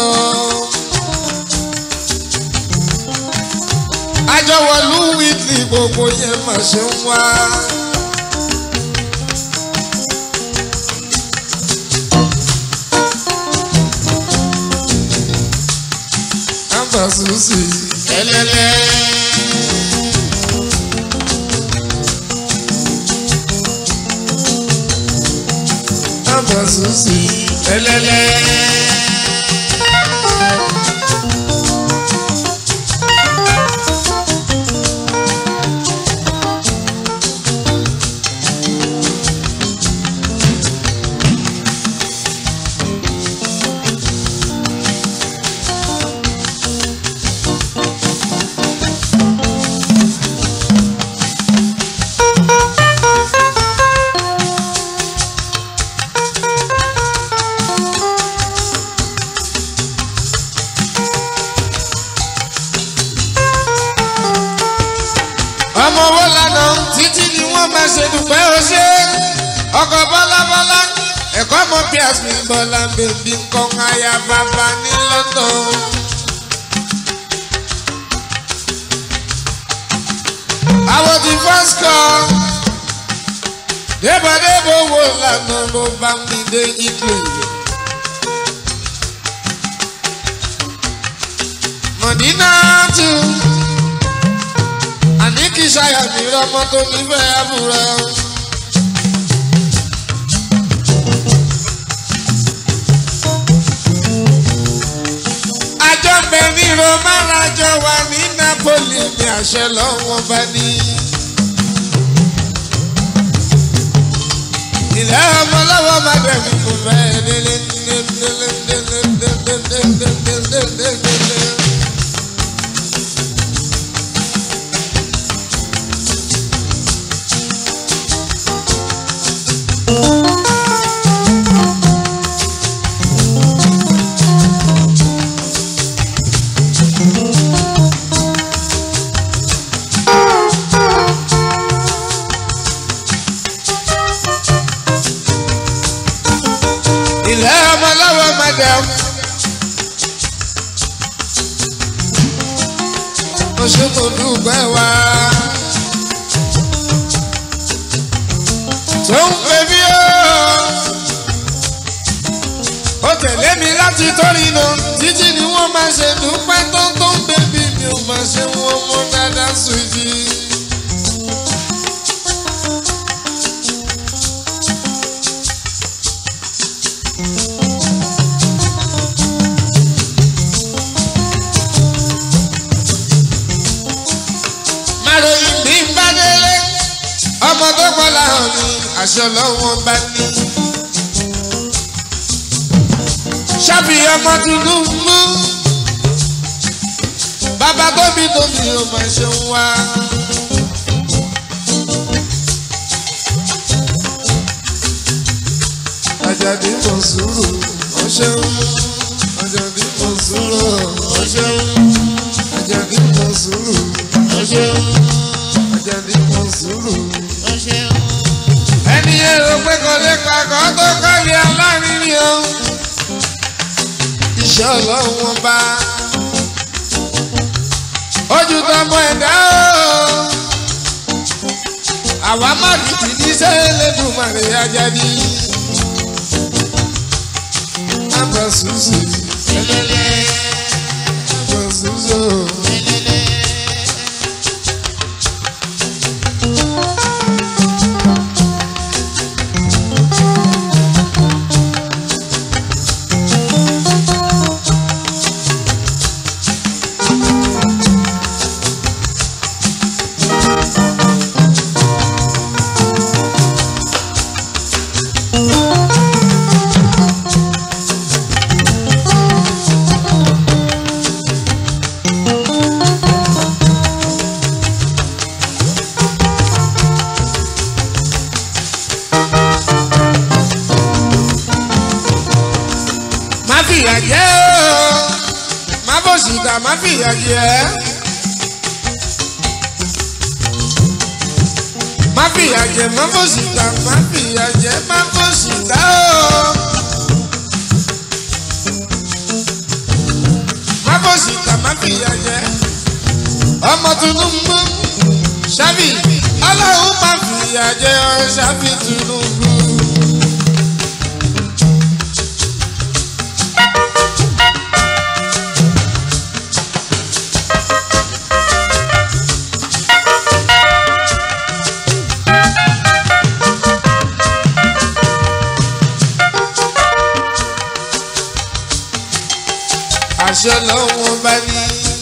àjọwọ̀lú wíìtì gbogbo yẹn mà ṣe ń wá. Ambasusi ẹlẹ́lẹ́. Ambasusi ẹlẹ́lẹ́. ọmọ owó lànà títí ni wọ́n máa ṣe dùpẹ́ ọṣẹ́ ọkọ̀ bọ́lábọ́lá ẹ̀kọ́ mọ bí àsùn bọ́lá bèbí nǹkan aya bàbá ní London. àwọn ti first call débọ̀débọ̀ owó lànà ló bá mi dé Italy. Mọ̀dínà tù. Àní kì í ṣàyà mi rọmọ tó nífẹ̀ẹ́ àbúrò. Àjọ bẹ ní Roma lájọ wà ní Napoli ní àṣẹ lọ́wọ́ bá ní. Ilé ọmọ lọ́wọ́ má dẹ̀mí kò fẹ́ délé délé délé délé délé délé délé délé. ṣe mo dúpẹ́ wá. tó ń pè mí o ó tẹ̀lé mi láti torí lọ títí ni wọ́n máa ṣe dúpẹ́ tó ń tó ń bẹ́bí mi ò máa ṣe wọ́n mọ́ dáadáa sùjì. márùn-ún bí n bá délé ọmọ tó kọ́ láhàn mi àṣọ lọ́wọ́ bá ní. ṣábì ọmọ tuntun mú bàbá tóbi tóbi ó máa ṣe ń wá. Àjàdí mo sùúrù ó ṣeun Àjàdí mo sùúrù ó ṣeun Àjàdí mo sùúrù ó ṣeun Àjàdí mo sùúrù ó ṣeun. ẹni èrò pé kò lè pàgọ́ tó kọ́lé alárinrin o iṣẹ́ ọlọ́run bá ojú tọmọ ẹ̀dá o àwa má rí ti ní sẹ́lẹ̀dùmarè Àjàdí àbọ̀ ṣùṣù ẹlẹ́lẹ́ àbọ̀ ṣùṣù ẹlẹ́lẹ́. má fìyà jẹ o má bòṣìkà má fìyà jẹ má fìyà jẹ má bòṣìkà má fìyà jẹ má bòṣìkà o má bòṣìkà má fìyà jẹ ọmọ tuntun mú ṣábì ọlọ́run má fìyà jẹ ọ ṣábì Tinubu. àṣẹ lọ́wọ́ bá ní.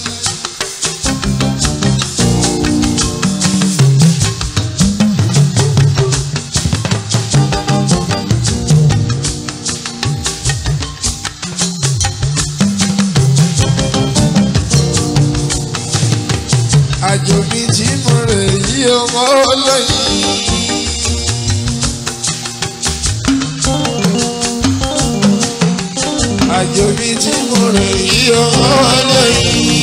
àjò mi tí mo rè yí ọmọ olóyin. àjò mi tí mo rè yí ọmọ olóyin.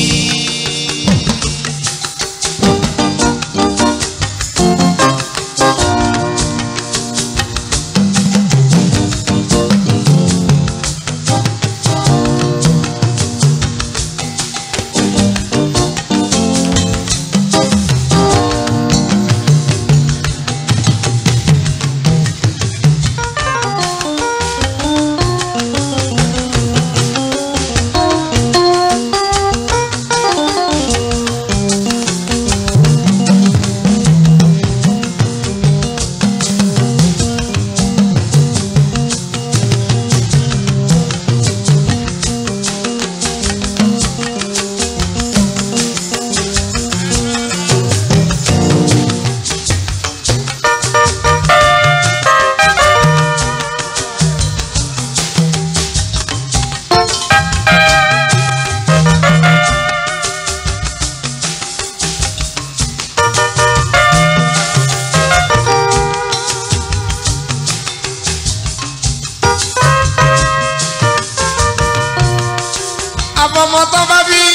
àfọmọ tó bá bí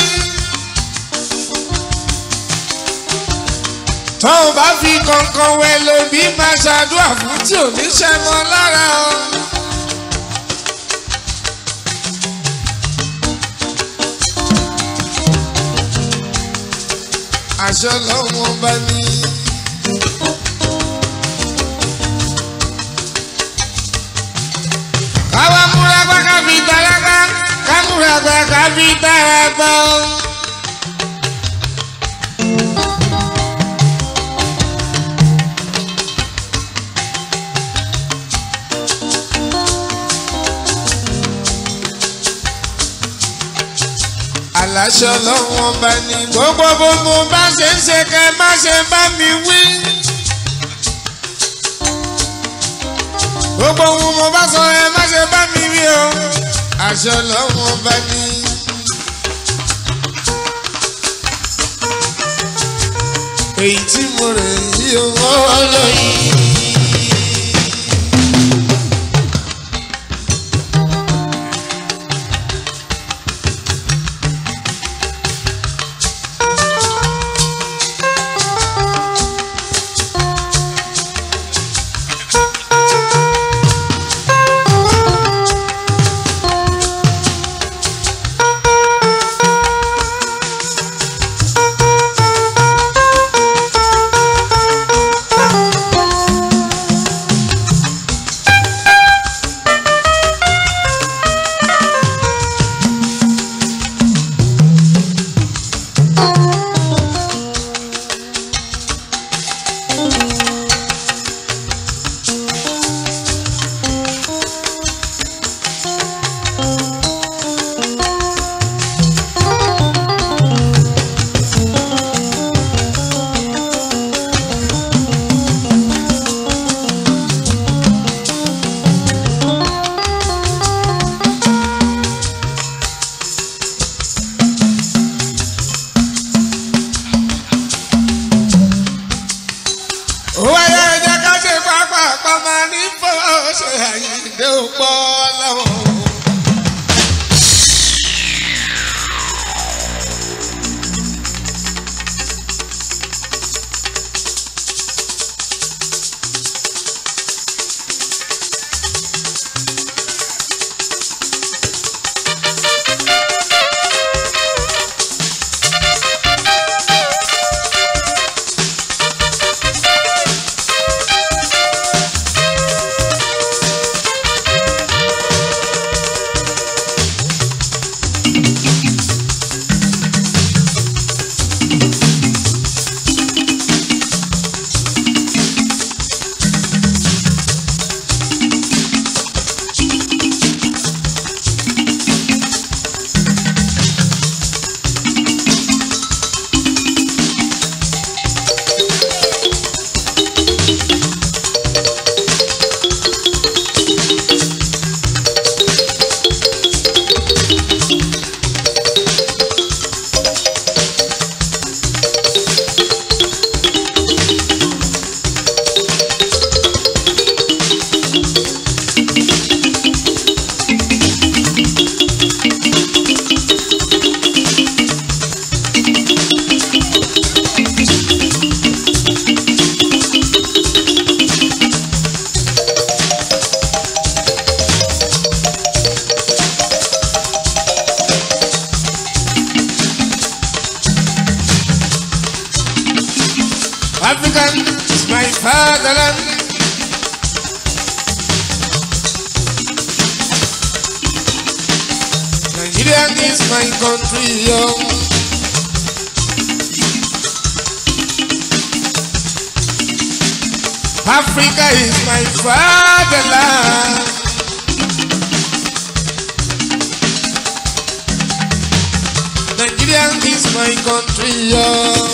tó bá fi kankan wẹ lóbi máa ṣàdúrà fún tí ò ní ṣe mọ́ lára o. aṣọ lọ́wọ́ bá ní. káwa múra gbá ká fi tara gbá ká múra gbá ká fi tara gbá. aláṣọ lọ́wọ́ bá ní gbogbo gbogbo bá ṣe ń ṣe kẹ́ má ṣe bá mi wí. gbogbo ohun mo bá sọ ẹ má ṣe bá mi wí o. aṣọ lọ́wọ́ bá ní. èyí tí mo rè yí owó lóyún. African is my fatherland. Nigeria is my country, yo. Africa is my fatherland. Nigeria is my country, yo.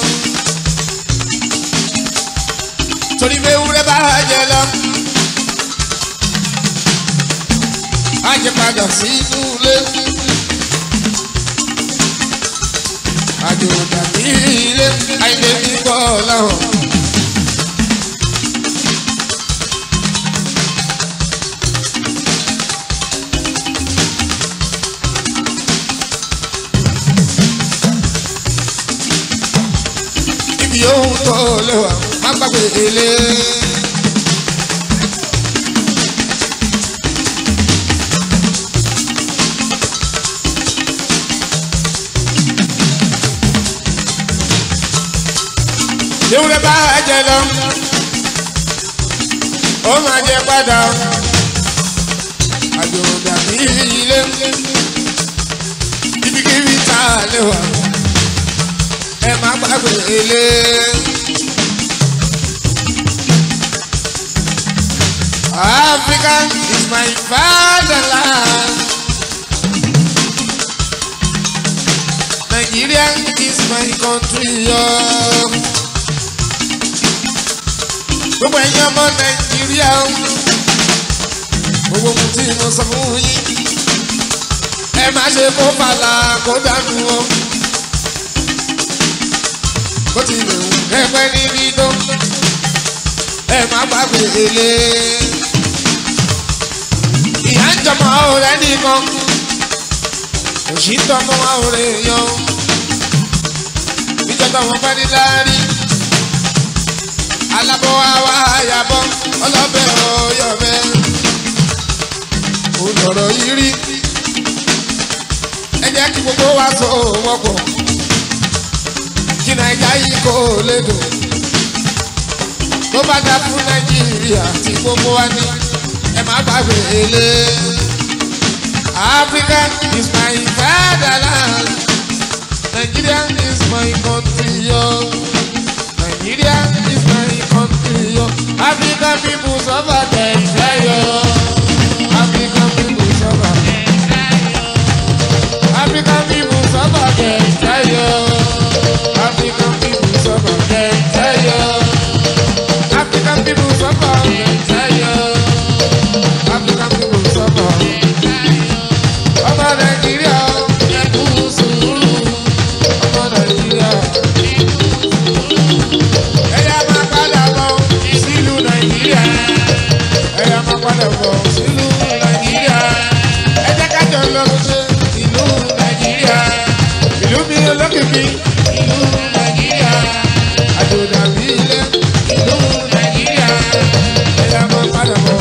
Torí bẹ́wúrẹ́ bá jẹ lọ, á jẹ padà sínú ilé. Àjò dàbí ilé, àìlè ní bọ́ọ̀lá hàn. Ibi yóò tó lẹ́wà. Má gbàgbé ilé. ewúrẹ́ bá jẹ lọ ó máa jẹ padà àjò dàbí ilé ibikíbi tá a lè wà ẹ má gbàgbé ilé. Africa is my fatherland. Nigeria is my country. Gbogbo ẹ̀yin ọmọ Nàìjíríà gbogbo ohun tí mo sọ fún yín ẹ má ṣe kó fàlà kó dànù o. Bó ti lè wù ẹgbẹ́ níbi tó ẹ má gbàgbé ilé. Ìyá ń jọmọ ọ̀rẹ́ nìkan òṣì ń tọmọ ọ̀rẹ́ yan ìjọba wọn bá ní láàrí alábọ̀ àwa àyàbọ̀ ọlọ́bẹ̀ ọ̀yọ̀bẹ̀ ó lọ̀rọ̀ yìí rí ẹ jẹ́ kí gbogbo wa so wọ́pọ̀ kí Nàìjíríà yìí kó lè dùn tó bá dá fún Nàìjíríà tí gbogbo wa ní. Africa is my fatherland. Nigeria is my country, yo. Nigeria is my country, yo. African people suffer tension, yo. African people suffer. African people suffer tension, yo. African people suffer tension, yo. African people suffer tension, yo. African people suffer. Ọmọ Nàìjíríà ẹkú sùúrù. Ọmọ Nàìjíríà. Ẹ̀yà máa padà bọ̀ sílùú Nàìjíríà. Ẹ̀yà máa padà bọ̀ sílùú Nàìjíríà. Ẹ jẹ́ ká jọ lọ sí ìlú Nàìjíríà. Ìlú mi olókìkí. Ìlú Nàìjíríà. Àjò dàbí ilé. Ìlú Nàìjíríà. Ẹ̀yà máa padà bọ̀.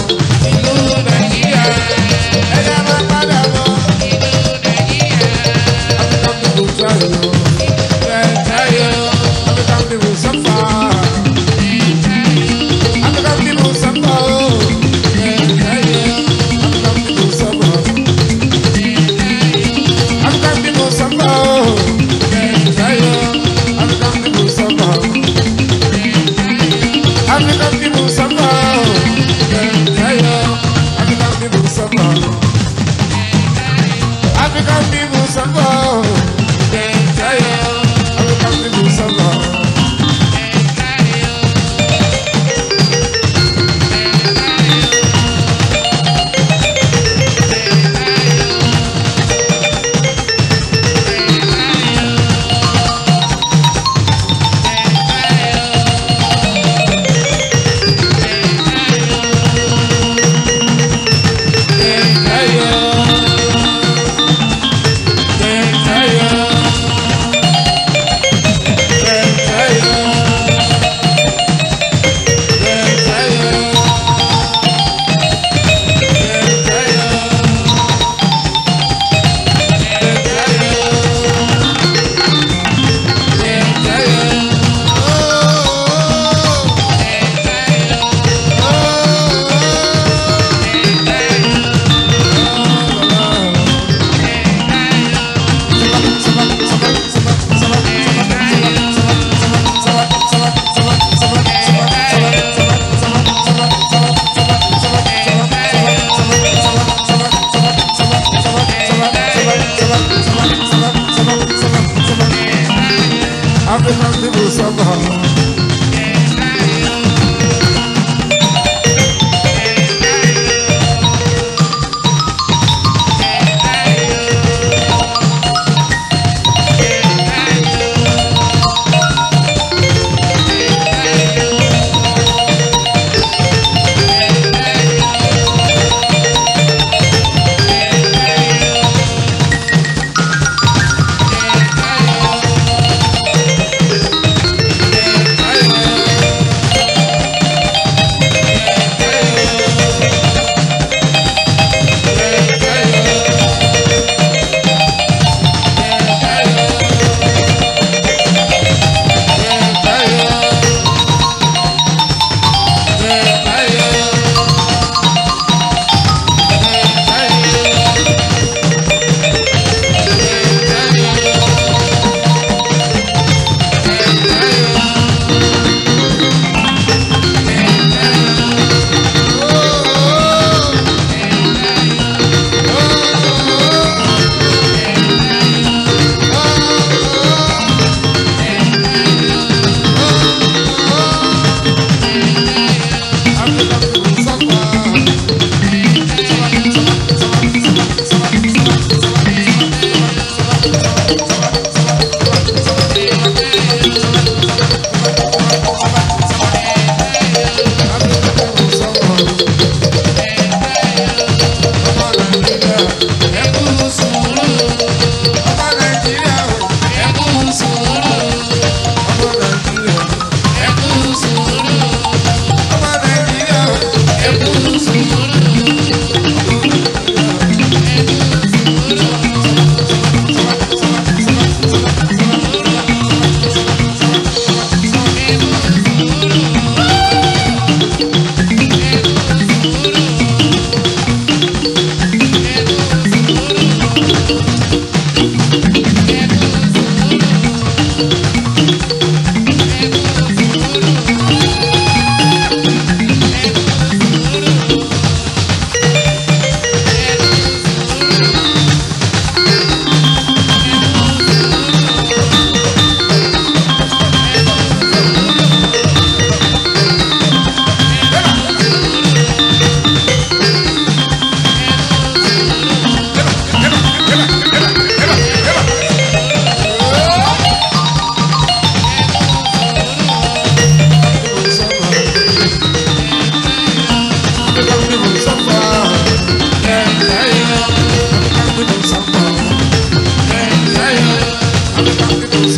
African people somehow.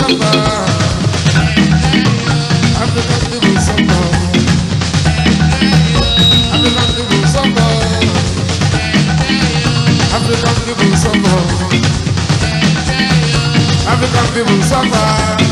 suffer. African people suffer. African people suffer. African people suffer. African people suffer.